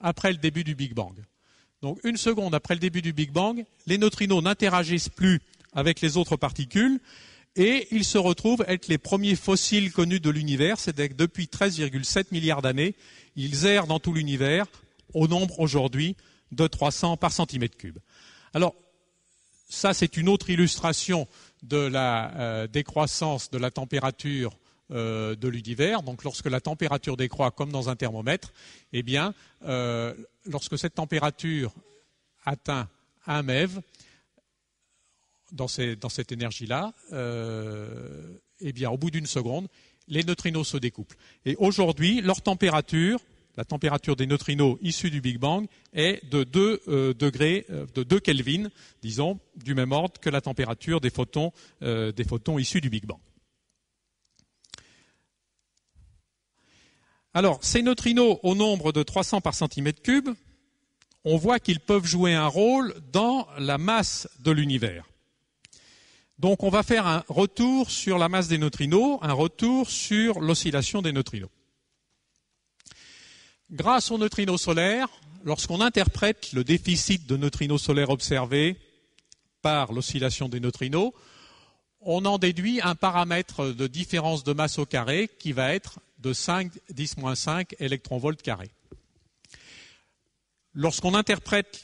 après le début du Big Bang. Donc une seconde après le début du Big Bang, les neutrinos n'interagissent plus avec les autres particules et ils se retrouvent être les premiers fossiles connus de l'univers. C'est-à-dire que depuis treize virgule sept milliards d'années, ils errent dans tout l'univers au nombre aujourd'hui de trois cents par centimètre cube. Alors, ça c'est une autre illustration de la euh, décroissance de la température euh, de l'univers. Donc lorsque la température décroît comme dans un thermomètre, eh bien, euh, lorsque cette température atteint un MeV, dans, ces, dans cette énergie-là, euh, eh bien, au bout d'une seconde, les neutrinos se découplent. Et aujourd'hui, leur température, la température des neutrinos issus du Big Bang, est de deux euh, degrés, euh, de deux Kelvin, disons, du même ordre que la température des photons, euh, des photons issus du Big Bang. Alors, ces neutrinos au nombre de trois cents par centimètre cube, on voit qu'ils peuvent jouer un rôle dans la masse de l'univers. Donc, on va faire un retour sur la masse des neutrinos, un retour sur l'oscillation des neutrinos. Grâce aux neutrinos solaires, lorsqu'on interprète le déficit de neutrinos solaires observé par l'oscillation des neutrinos, on en déduit un paramètre de différence de masse au carré qui va être de cinq à dix moins cinq électronvolts carrés. Lorsqu'on interprète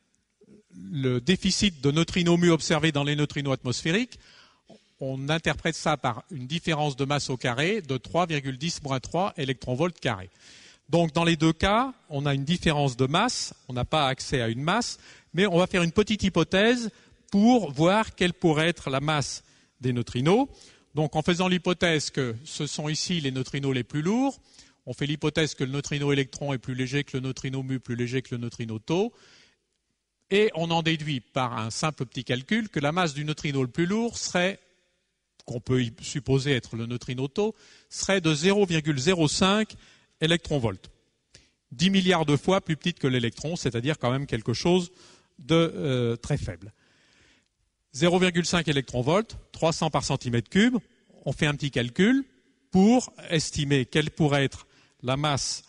le déficit de neutrinos mu observé dans les neutrinos atmosphériques, on interprète ça par une différence de masse au carré de trois virgule dix moins trois électronvolts carrés. Donc dans les deux cas, on a une différence de masse, on n'a pas accès à une masse, mais on va faire une petite hypothèse pour voir quelle pourrait être la masse des neutrinos. Donc en faisant l'hypothèse que ce sont ici les neutrinos les plus lourds, on fait l'hypothèse que le neutrino électron est plus léger que le neutrino mu, plus léger que le neutrino tau, et on en déduit par un simple petit calcul que la masse du neutrino le plus lourd serait, qu'on peut supposer être le neutrino tau, serait de zéro virgule zéro cinq électronvolts. dix milliards de fois plus petite que l'électron, c'est-à-dire quand même quelque chose de euh, très faible. zéro virgule cinq électronvolts, trois cents par centimètre cube, on fait un petit calcul pour estimer quelle pourrait être la masse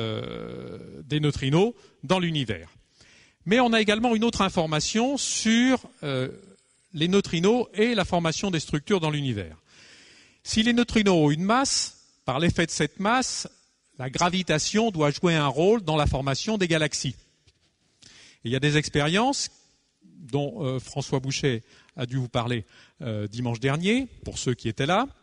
euh, des neutrinos dans l'univers. Mais on a également une autre information sur euh, les neutrinos et la formation des structures dans l'univers. Si les neutrinos ont une masse, par l'effet de cette masse, la gravitation doit jouer un rôle dans la formation des galaxies. Et il y a des expériences dont euh, François Boucher a dû vous parler euh, dimanche dernier, pour ceux qui étaient là,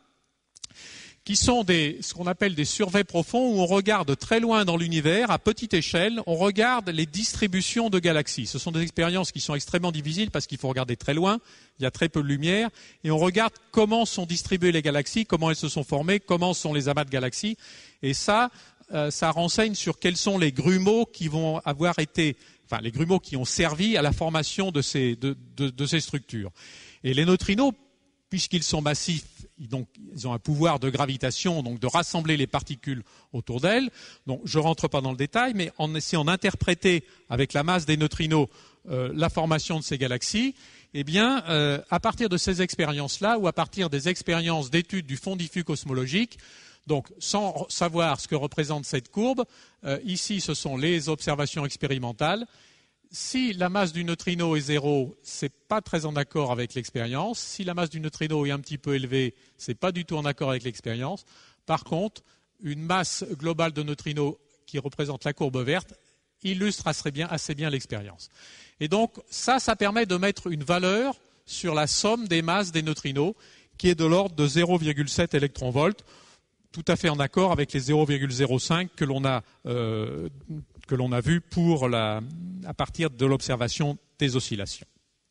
qui sont des, ce qu'on appelle des surveys profonds, où on regarde très loin dans l'univers, à petite échelle, on regarde les distributions de galaxies. Ce sont des expériences qui sont extrêmement difficiles parce qu'il faut regarder très loin, il y a très peu de lumière, et on regarde comment sont distribuées les galaxies, comment elles se sont formées, comment sont les amas de galaxies, et ça, euh, ça renseigne sur quels sont les grumeaux qui vont avoir été, enfin les grumeaux qui ont servi à la formation de ces, de, de, de ces structures. Et les neutrinos, puisqu'ils sont massifs, donc, ils ont un pouvoir de gravitation, donc de rassembler les particules autour d'elles. Donc, je ne rentre pas dans le détail, mais en essayant d'interpréter avec la masse des neutrinos euh, la formation de ces galaxies, eh bien, euh, à partir de ces expériences-là, ou à partir des expériences d'études du fond diffus cosmologique, donc sans savoir ce que représente cette courbe, euh, ici ce sont les observations expérimentales. Si la masse du neutrino est zéro, ce n'est pas très en accord avec l'expérience. Si la masse du neutrino est un petit peu élevée, ce n'est pas du tout en accord avec l'expérience. Par contre, une masse globale de neutrinos qui représente la courbe verte illustre assez bien, assez bien l'expérience. Et donc, ça, ça permet de mettre une valeur sur la somme des masses des neutrinos, qui est de l'ordre de zéro virgule sept électronvolts, tout à fait en accord avec les zéro virgule zéro cinq que l'on a euh, que l'on a vu pour la, à partir de l'observation des oscillations.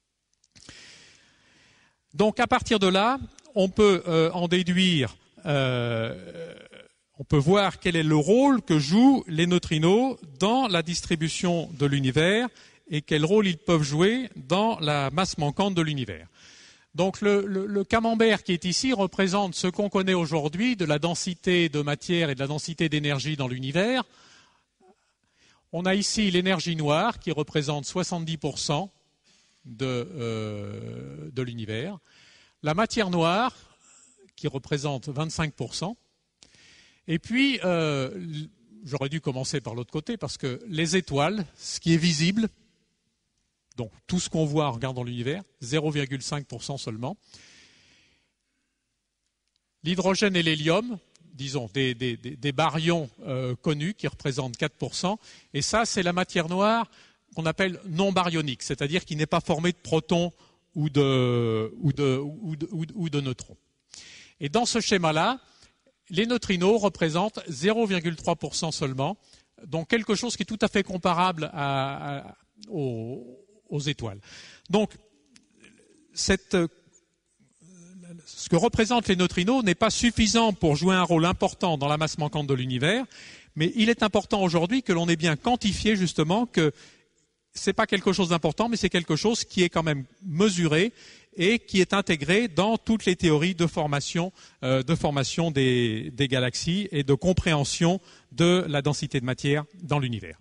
Donc à partir de là, on peut euh, en déduire, euh, on peut voir quel est le rôle que jouent les neutrinos dans la distribution de l'univers et quel rôle ils peuvent jouer dans la masse manquante de l'univers. Donc le, le, le camembert qui est ici représente ce qu'on connaît aujourd'hui de la densité de matière et de la densité d'énergie dans l'univers. On a ici l'énergie noire qui représente soixante-dix pour cent de, euh, de l'univers, la matière noire qui représente vingt-cinq pour cent, et puis euh, j'aurais dû commencer par l'autre côté, parce que les étoiles, ce qui est visible, donc tout ce qu'on voit en regardant l'univers, zéro virgule cinq pour cent seulement. L'hydrogène et l'hélium, disons des, des, des baryons euh, connus qui représentent quatre pour cent, et ça c'est la matière noire qu'on appelle non baryonique, c'est-à-dire qui n'est pas formée de protons ou de, ou de, ou de, ou de, ou de neutrons. Et dans ce schéma-là, les neutrinos représentent zéro virgule trois pour cent seulement, donc quelque chose qui est tout à fait comparable à, à, aux, aux étoiles. Donc, cette ce que représentent les neutrinos n'est pas suffisant pour jouer un rôle important dans la masse manquante de l'univers, mais il est important aujourd'hui que l'on ait bien quantifié justement que ce n'est pas quelque chose d'important, mais c'est quelque chose qui est quand même mesuré et qui est intégré dans toutes les théories de formation, euh, de formation des, des galaxies et de compréhension de la densité de matière dans l'univers.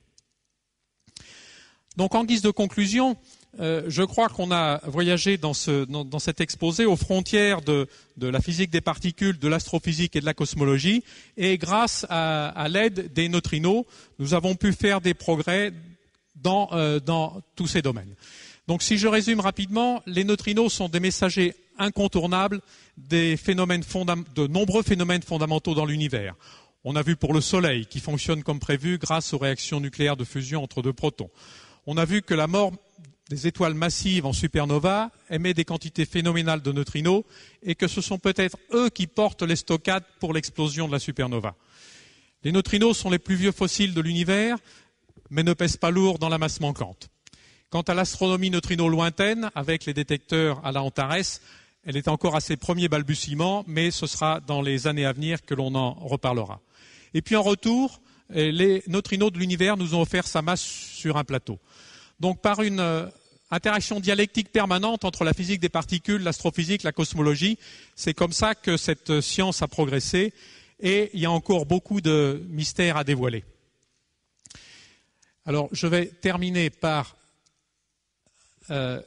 Donc en guise de conclusion, Euh, je crois qu'on a voyagé dans, ce, dans, dans cet exposé aux frontières de, de la physique des particules, de l'astrophysique et de la cosmologie, et grâce à, à l'aide des neutrinos, nous avons pu faire des progrès dans, euh, dans tous ces domaines. Donc si je résume rapidement, les neutrinos sont des messagers incontournables des phénomènes fondam- de nombreux phénomènes fondamentaux dans l'univers. On a vu pour le Soleil, qui fonctionne comme prévu grâce aux réactions nucléaires de fusion entre deux protons. On a vu que la mort des étoiles massives en supernova émet des quantités phénoménales de neutrinos et que ce sont peut-être eux qui portent les stockades pour l'explosion de la supernova. Les neutrinos sont les plus vieux fossiles de l'univers, mais ne pèsent pas lourd dans la masse manquante. Quant à l'astronomie neutrino lointaine, avec les détecteurs à la Antares, elle est encore à ses premiers balbutiements, mais ce sera dans les années à venir que l'on en reparlera. Et puis en retour, les neutrinos de l'univers nous ont offert sa masse sur un plateau. Donc par une euh, interaction dialectique permanente entre la physique des particules, l'astrophysique, la cosmologie, c'est comme ça que cette science a progressé et il y a encore beaucoup de mystères à dévoiler. Alors je vais terminer par... Euh,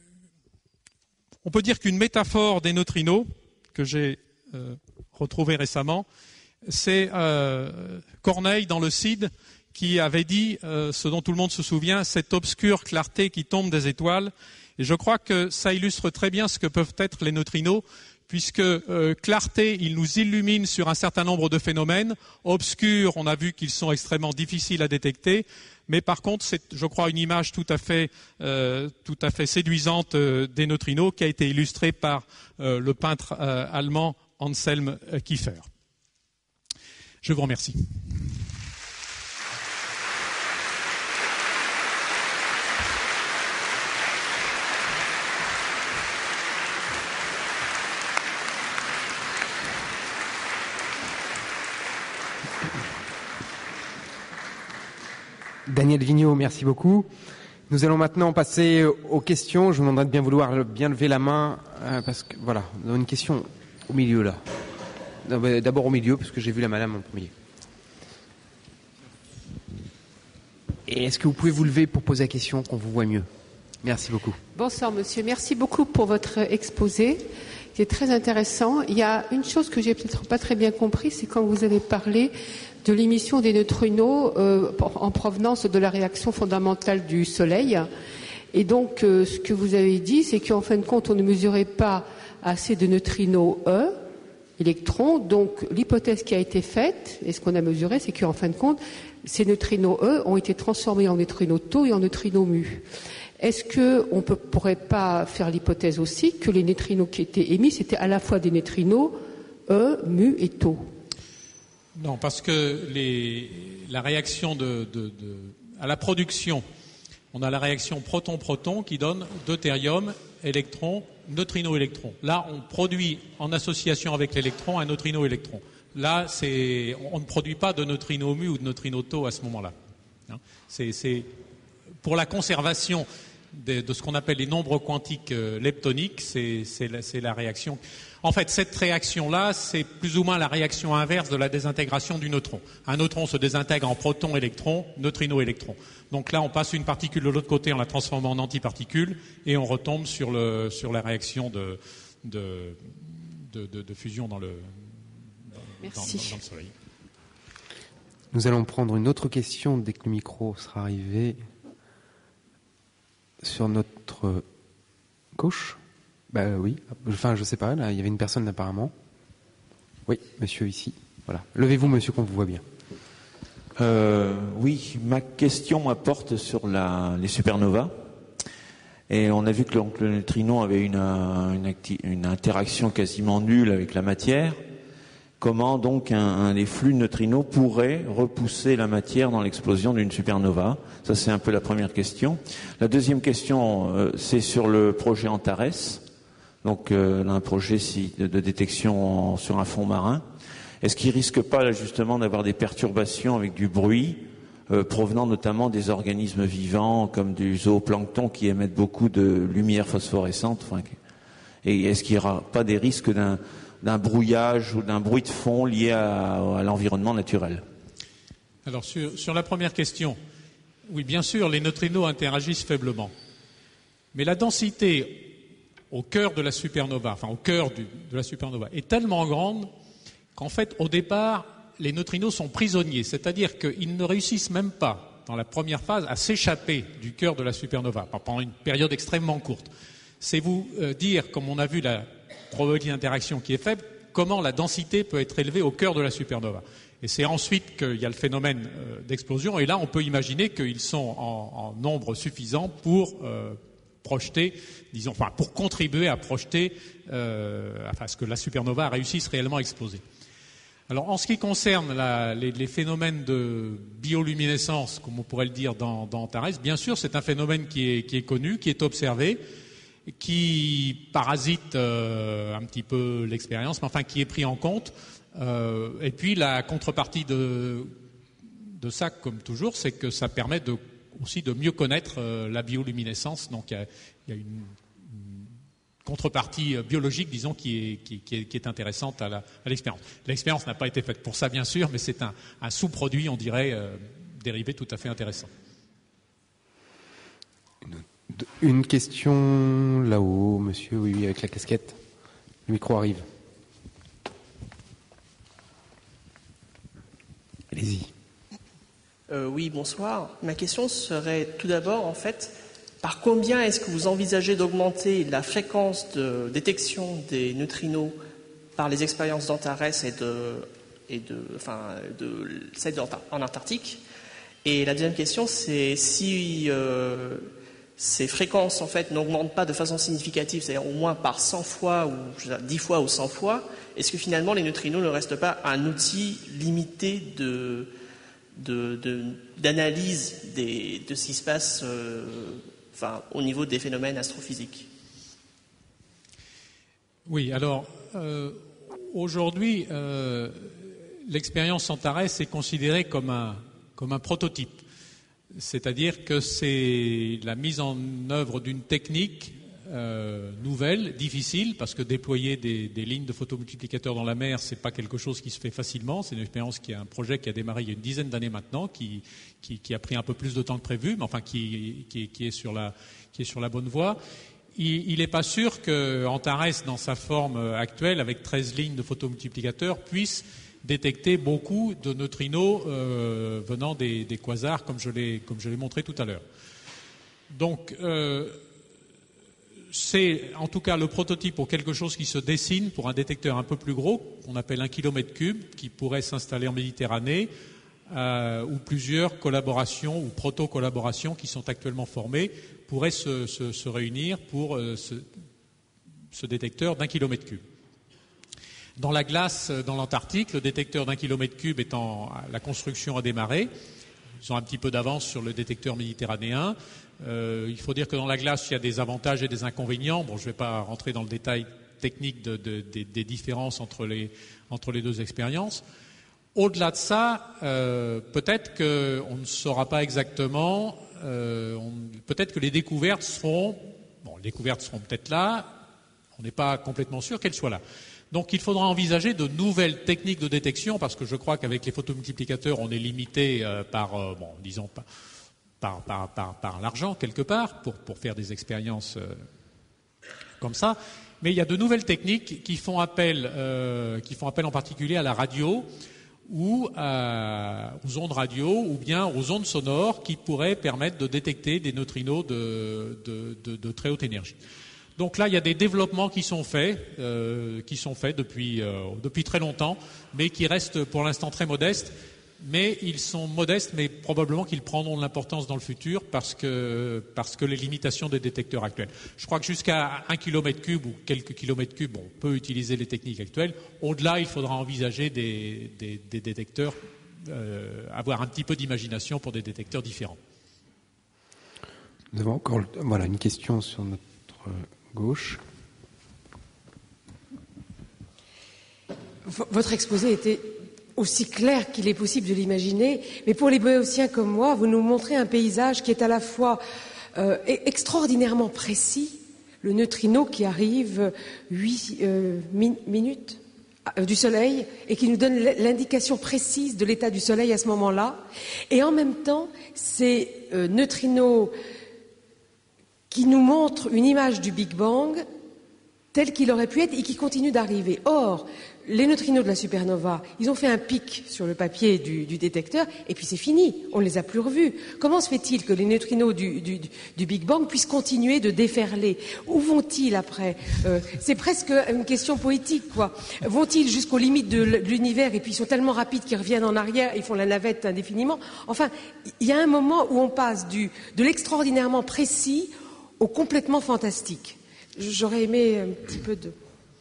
on peut dire qu'une métaphore des neutrinos que j'ai euh, retrouvée récemment, c'est euh, Corneille dans le Cid, qui avait dit, euh, ce dont tout le monde se souvient, cette obscure clarté qui tombe des étoiles. Et je crois que ça illustre très bien ce que peuvent être les neutrinos, puisque euh, clarté, ils nous illuminent sur un certain nombre de phénomènes. Obscurs, on a vu qu'ils sont extrêmement difficiles à détecter. Mais par contre, c'est, je crois, une image tout à fait, euh, tout à fait séduisante euh, des neutrinos qui a été illustrée par euh, le peintre euh, allemand Anselm Kiefer. Je vous remercie. Daniel Vigneault, merci beaucoup. Nous allons maintenant passer aux questions. Je vous demanderai de bien vouloir bien lever la main, euh, parce que voilà, on a une question au milieu là. D'abord au milieu, parce que j'ai vu la madame en premier. Et est-ce que vous pouvez vous lever pour poser la question, qu'on vous voit mieux? Merci beaucoup. Bonsoir monsieur, merci beaucoup pour votre exposé, qui est très intéressant. Il y a une chose que j'ai peut-être pas très bien compris, c'est quand vous avez parlé de l'émission des neutrinos euh, en provenance de la réaction fondamentale du Soleil. Et donc, euh, ce que vous avez dit, c'est qu'en fin de compte, on ne mesurait pas assez de neutrinos E, électrons. Donc, l'hypothèse qui a été faite, et ce qu'on a mesuré, c'est qu'en fin de compte, ces neutrinos E ont été transformés en neutrinos tau et en neutrinos mu. Est-ce qu'on ne pourrait pas faire l'hypothèse aussi que les neutrinos qui étaient émis, c'était à la fois des neutrinos E, mu et tau? Non, parce que les, la réaction de, de, de, à la production, on a la réaction proton-proton qui donne deutérium, électron, neutrino-électron. Là, on produit en association avec l'électron un neutrino-électron. Là, c'est, on ne produit pas de neutrino mu ou de neutrino tau à ce moment-là. C'est, c'est pour la conservation de, de ce qu'on appelle les nombres quantiques euh, leptoniques, c'est, c'est, la, c'est la réaction. En fait, cette réaction-là, c'est plus ou moins la réaction inverse de la désintégration du neutron. Un neutron se désintègre en proton-électron, neutrino-électron. Donc là, on passe une particule de l'autre côté en la transformant en antiparticule et on retombe sur, le, sur la réaction de, de, de, de, de fusion dans le, dans, dans, dans le Soleil. Nous allons prendre une autre question dès que le micro sera arrivé sur notre gauche. Bah oui, enfin je sais pas, là il y avait une personne apparemment. Oui, monsieur ici. Voilà. Levez-vous monsieur qu'on vous voit bien. Euh, oui, ma question moi, porte sur la, les supernovas. Et on a vu que le, le neutrino avait une, une, acti, une interaction quasiment nulle avec la matière. Comment donc un, un des flux de neutrinos pourrait repousser la matière dans l'explosion d'une supernova? Ça c'est un peu la première question. La deuxième question, euh, c'est sur le projet Antares. Donc euh, un projet si, de, de détection en, sur un fond marin. Est-ce qu'il risque pas là, justement d'avoir des perturbations avec du bruit euh, provenant notamment des organismes vivants comme du zooplancton qui émettent beaucoup de lumière phosphorescente, enfin, et est-ce qu'il n'y aura pas des risques d'un, d'un brouillage ou d'un bruit de fond lié à, à l'environnement naturel? Alors sur, sur la première question, oui bien sûr les neutrinos interagissent faiblement, mais la densité au cœur de la supernova, enfin au cœur du, de la supernova est tellement grande qu'en fait, au départ, les neutrinos sont prisonniers, c'est-à-dire qu'ils ne réussissent même pas, dans la première phase, à s'échapper du cœur de la supernova, pendant une période extrêmement courte. C'est vous euh, dire, comme on a vu la probabilité d'interaction qui est faible, comment la densité peut être élevée au cœur de la supernova. Et c'est ensuite qu'il y a le phénomène euh, d'explosion, et là, on peut imaginer qu'ils sont en, en nombre suffisant pour euh, projeter, disons, enfin, pour contribuer à projeter, euh, enfin, à ce que la supernova réussisse réellement à exploser. Alors, en ce qui concerne la, les, les phénomènes de bioluminescence, comme on pourrait le dire dans, dans Antares, bien sûr, c'est un phénomène qui est, qui est connu, qui est observé, qui parasite euh, un petit peu l'expérience, mais enfin qui est pris en compte. Euh, et puis, la contrepartie de, de ça, comme toujours, c'est que ça permet de, aussi de mieux connaître euh, la bioluminescence. Donc, il y a, il y a une contrepartie biologique, disons, qui est, qui, qui est, qui est intéressante à, la, à l'expérience. L'expérience n'a pas été faite pour ça, bien sûr, mais c'est un, un sous-produit, on dirait, euh, dérivé tout à fait intéressant. Une question là-haut, monsieur, oui, oui, avec la casquette. Le micro arrive. Allez-y. Euh, oui, bonsoir. Ma question serait tout d'abord, en fait, par combien est-ce que vous envisagez d'augmenter la fréquence de détection des neutrinos par les expériences d'Antares et de, et de, enfin, de celles en Antarctique? Et la deuxième question, c'est si euh, ces fréquences en fait n'augmentent pas de façon significative, c'est-à-dire au moins par cent fois ou je veux dire, dix fois ou cent fois, est-ce que finalement les neutrinos ne restent pas un outil limité de, de, de, d'analyse des, de ce qui se passe euh, enfin, au niveau des phénomènes astrophysiques? Oui, alors euh, aujourd'hui, euh, l'expérience Antares est considérée comme un, comme un prototype. C'est-à-dire que c'est la mise en œuvre d'une technique euh, nouvelle, difficile, parce que déployer des, des lignes de photomultiplicateurs dans la mer, c'est pas quelque chose qui se fait facilement. C'est une expérience qui est un projet qui a démarré il y a une dizaine d'années maintenant, qui, qui, qui a pris un peu plus de temps que prévu, mais enfin qui, qui, qui est sur la, qui est sur la bonne voie. Il n'est pas sûr que Antares, dans sa forme actuelle, avec treize lignes de photomultiplicateurs, puisse détecter beaucoup de neutrinos euh, venant des, des quasars, comme je l'ai comme je l'ai montré tout à l'heure. Donc, euh, c'est en tout cas le prototype pour quelque chose qui se dessine pour un détecteur un peu plus gros, qu'on appelle un kilomètre cube, qui pourrait s'installer en Méditerranée, euh, où plusieurs collaborations ou proto-collaborations qui sont actuellement formées pourraient se, se, se réunir pour euh, ce, ce détecteur d'un kilomètre cube. Dans la glace, dans l'Antarctique, le détecteur d'un kilomètre cube étant la construction a démarré. Ils ont un petit peu d'avance sur le détecteur méditerranéen. Euh, il faut dire que dans la glace, il y a des avantages et des inconvénients. Bon, je ne vais pas rentrer dans le détail technique de, de, de, des différences entre les, entre les deux expériences. Au-delà de ça, euh, peut-être qu'on ne saura pas exactement, euh, on, peut-être que les découvertes seront, bon, les découvertes seront peut-être là, on n'est pas complètement sûr qu'elles soient là. Donc il faudra envisager de nouvelles techniques de détection, parce que je crois qu'avec les photomultiplicateurs, on est limité euh, par, euh, bon, disons, par, par, par, par, par l'argent quelque part, pour, pour faire des expériences euh, comme ça. Mais il y a de nouvelles techniques qui font appel, euh, qui font appel en particulier à la radio, ou à, aux ondes radio ou bien aux ondes sonores qui pourraient permettre de détecter des neutrinos de, de, de, de très haute énergie. Donc là, il y a des développements qui sont faits, euh, qui sont faits depuis, euh, depuis très longtemps, mais qui restent pour l'instant très modestes. Mais ils sont modestes, mais probablement qu'ils prendront de l'importance dans le futur parce que, parce que les limitations des détecteurs actuels. Je crois que jusqu'à un kilomètre cube ou quelques kilomètres cubes, on peut utiliser les techniques actuelles. Au-delà, il faudra envisager des, des, des détecteurs, euh, avoir un petit peu d'imagination pour des détecteurs différents. Nous avons encore voilà, une question sur notre gauche. Votre exposé était aussi clair qu'il est possible de l'imaginer, mais pour les béotiens comme moi, vous nous montrez un paysage qui est à la fois euh, extraordinairement précis, le neutrino qui arrive huit euh, min- minutes euh, du Soleil et qui nous donne l'indication précise de l'état du Soleil à ce moment-là, et en même temps, ces euh, neutrinos qui nous montrent une image du Big Bang tel qu'il aurait pu être et qui continue d'arriver. Or, les neutrinos de la supernova, ils ont fait un pic sur le papier du, du détecteur et puis c'est fini, on ne les a plus revus. Comment se fait-il que les neutrinos du, du, du Big Bang puissent continuer de déferler? Où vont-ils après? euh, C'est presque une question poétique, quoi. Vont-ils jusqu'aux limites de l'univers et puis ils sont tellement rapides qu'ils reviennent en arrière, ils font la navette indéfiniment? Enfin, il y a un moment où on passe du, de l'extraordinairement précis au complètement fantastique. J'aurais aimé un petit peu de...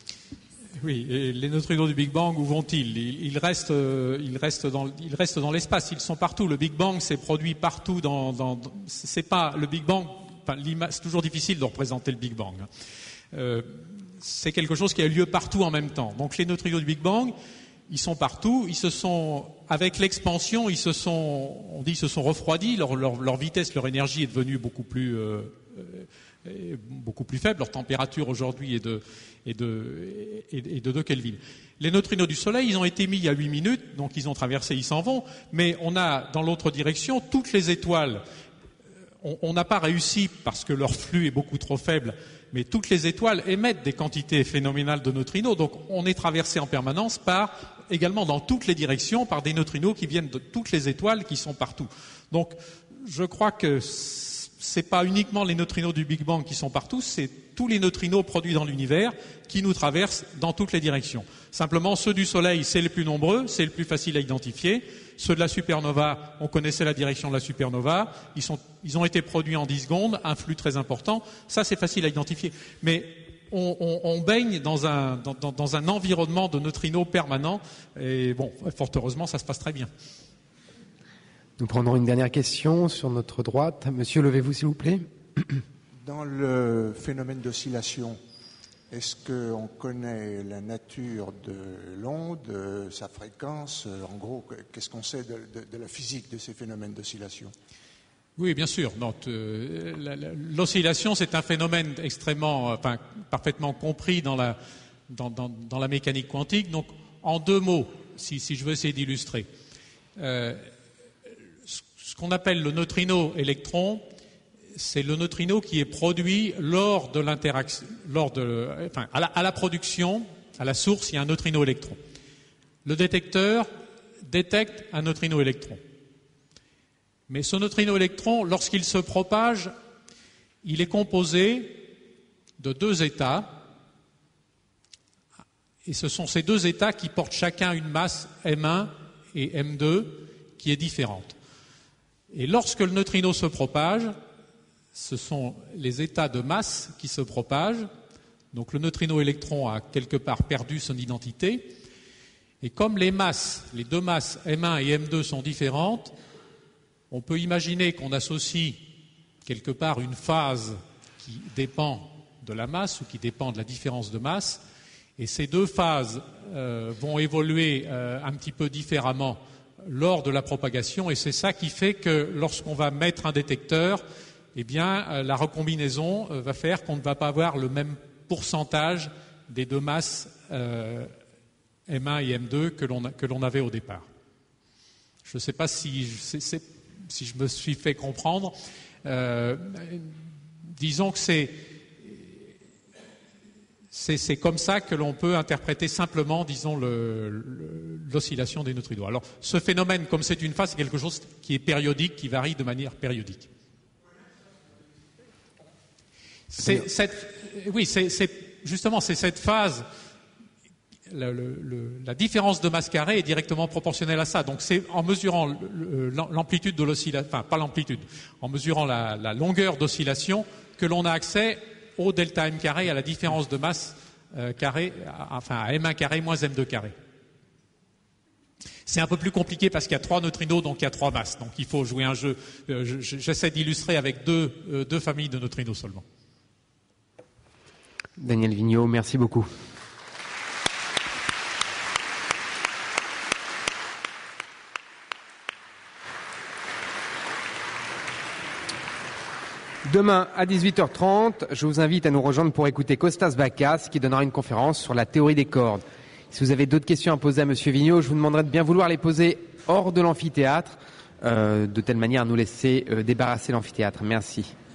Oui, et les neutrinos du Big Bang, où vont-ils? Ils, ils, restent, euh, ils, restent dans, ils restent dans l'espace, ils sont partout. Le Big Bang s'est produit partout. Dans, dans, c'est pas le Big Bang. Enfin, c'est toujours difficile de représenter le Big Bang. Euh, c'est quelque chose qui a lieu partout en même temps. Donc les neutrinos du Big Bang, ils sont partout. Ils se sont, avec l'expansion, ils se sont, on dit, ils se sont refroidis. Leur, leur, leur vitesse, leur énergie est devenue beaucoup plus euh, euh, beaucoup plus faible. Leur température aujourd'hui est de et de, et de deux Kelvin. Les neutrinos du Soleil, ils ont été mis il y a huit minutes, donc ils ont traversé, ils s'en vont, mais on a dans l'autre direction toutes les étoiles. On n'a pas réussi parce que leur flux est beaucoup trop faible, mais toutes les étoiles émettent des quantités phénoménales de neutrinos, donc on est traversé en permanence par, également dans toutes les directions, par des neutrinos qui viennent de toutes les étoiles qui sont partout. Donc je crois que c'est pas uniquement les neutrinos du Big Bang qui sont partout, c'est tous les neutrinos produits dans l'univers qui nous traversent dans toutes les directions. Simplement, ceux du Soleil, c'est les plus nombreux, c'est le plus facile à identifier. Ceux de la supernova, on connaissait la direction de la supernova, ils, sont, ils ont été produits en dix secondes, un flux très important, ça c'est facile à identifier. Mais on, on, on baigne dans un, dans, dans un environnement de neutrinos permanent, et bon, fort heureusement, ça se passe très bien. Nous prendrons une dernière question sur notre droite. Monsieur, levez-vous s'il vous plaît. Dans le phénomène d'oscillation, est-ce qu'on connaît la nature de l'onde, sa fréquence? En gros, qu'est-ce qu'on sait de, de, de la physique de ces phénomènes d'oscillation? Oui, bien sûr. Donc, euh, la, la, l'oscillation, c'est un phénomène extrêmement, enfin, parfaitement compris dans la, dans, dans, dans la mécanique quantique. Donc, en deux mots, si, si je veux essayer d'illustrer, euh, ce qu'on appelle le neutrino électron, c'est le neutrino qui est produit lors de l'interaction, lors de, enfin, à la, à la production, à la source, il y a un neutrino électron. Le détecteur détecte un neutrino électron. Mais ce neutrino électron, lorsqu'il se propage, il est composé de deux états, et ce sont ces deux états qui portent chacun une masse M un et M deux qui est différente. Et lorsque le neutrino se propage, ce sont les états de masse qui se propagent. Donc le neutrino électron a quelque part perdu son identité. Et comme les masses, les deux masses M un et M deux sont différentes, on peut imaginer qu'on associe quelque part une phase qui dépend de la masse ou qui dépend de la différence de masse. Et ces deux phases euh, vont évoluer euh, un petit peu différemment lors de la propagation. Et c'est ça qui fait que lorsqu'on va mettre un détecteur, eh bien, la recombinaison va faire qu'on ne va pas avoir le même pourcentage des deux masses euh, M un et M deux que l'on, que l'on avait au départ. Je ne sais pas si, c'est, c'est, si je me suis fait comprendre. Euh, disons que c'est, c'est, c'est comme ça que l'on peut interpréter simplement, disons, le, le, l'oscillation des neutrinos. Alors, ce phénomène, comme c'est une phase, c'est quelque chose qui est périodique, qui varie de manière périodique. C'est cette, oui, c'est, c'est justement c'est cette phase. Le, le, la différence de masse carrée est directement proportionnelle à ça. Donc, c'est en mesurant le, l'amplitude de l'oscillation, enfin pas l'amplitude, en mesurant la, la longueur d'oscillation que l'on a accès au delta m carré, à la différence de masse euh, carré, à, enfin à m un carré moins m deux carré. C'est un peu plus compliqué parce qu'il y a trois neutrinos, donc il y a trois masses. Donc il faut jouer un jeu. Euh, je, j'essaie d'illustrer avec deux, euh, deux familles de neutrinos seulement. Daniel Vigneault, merci beaucoup. Demain à dix-huit heures trente, je vous invite à nous rejoindre pour écouter Kostas Bakas qui donnera une conférence sur la théorie des cordes. Si vous avez d'autres questions à poser à Monsieur Vigneault, je vous demanderai de bien vouloir les poser hors de l'amphithéâtre, euh, de telle manière à nous laisser euh, débarrasser l'amphithéâtre. Merci.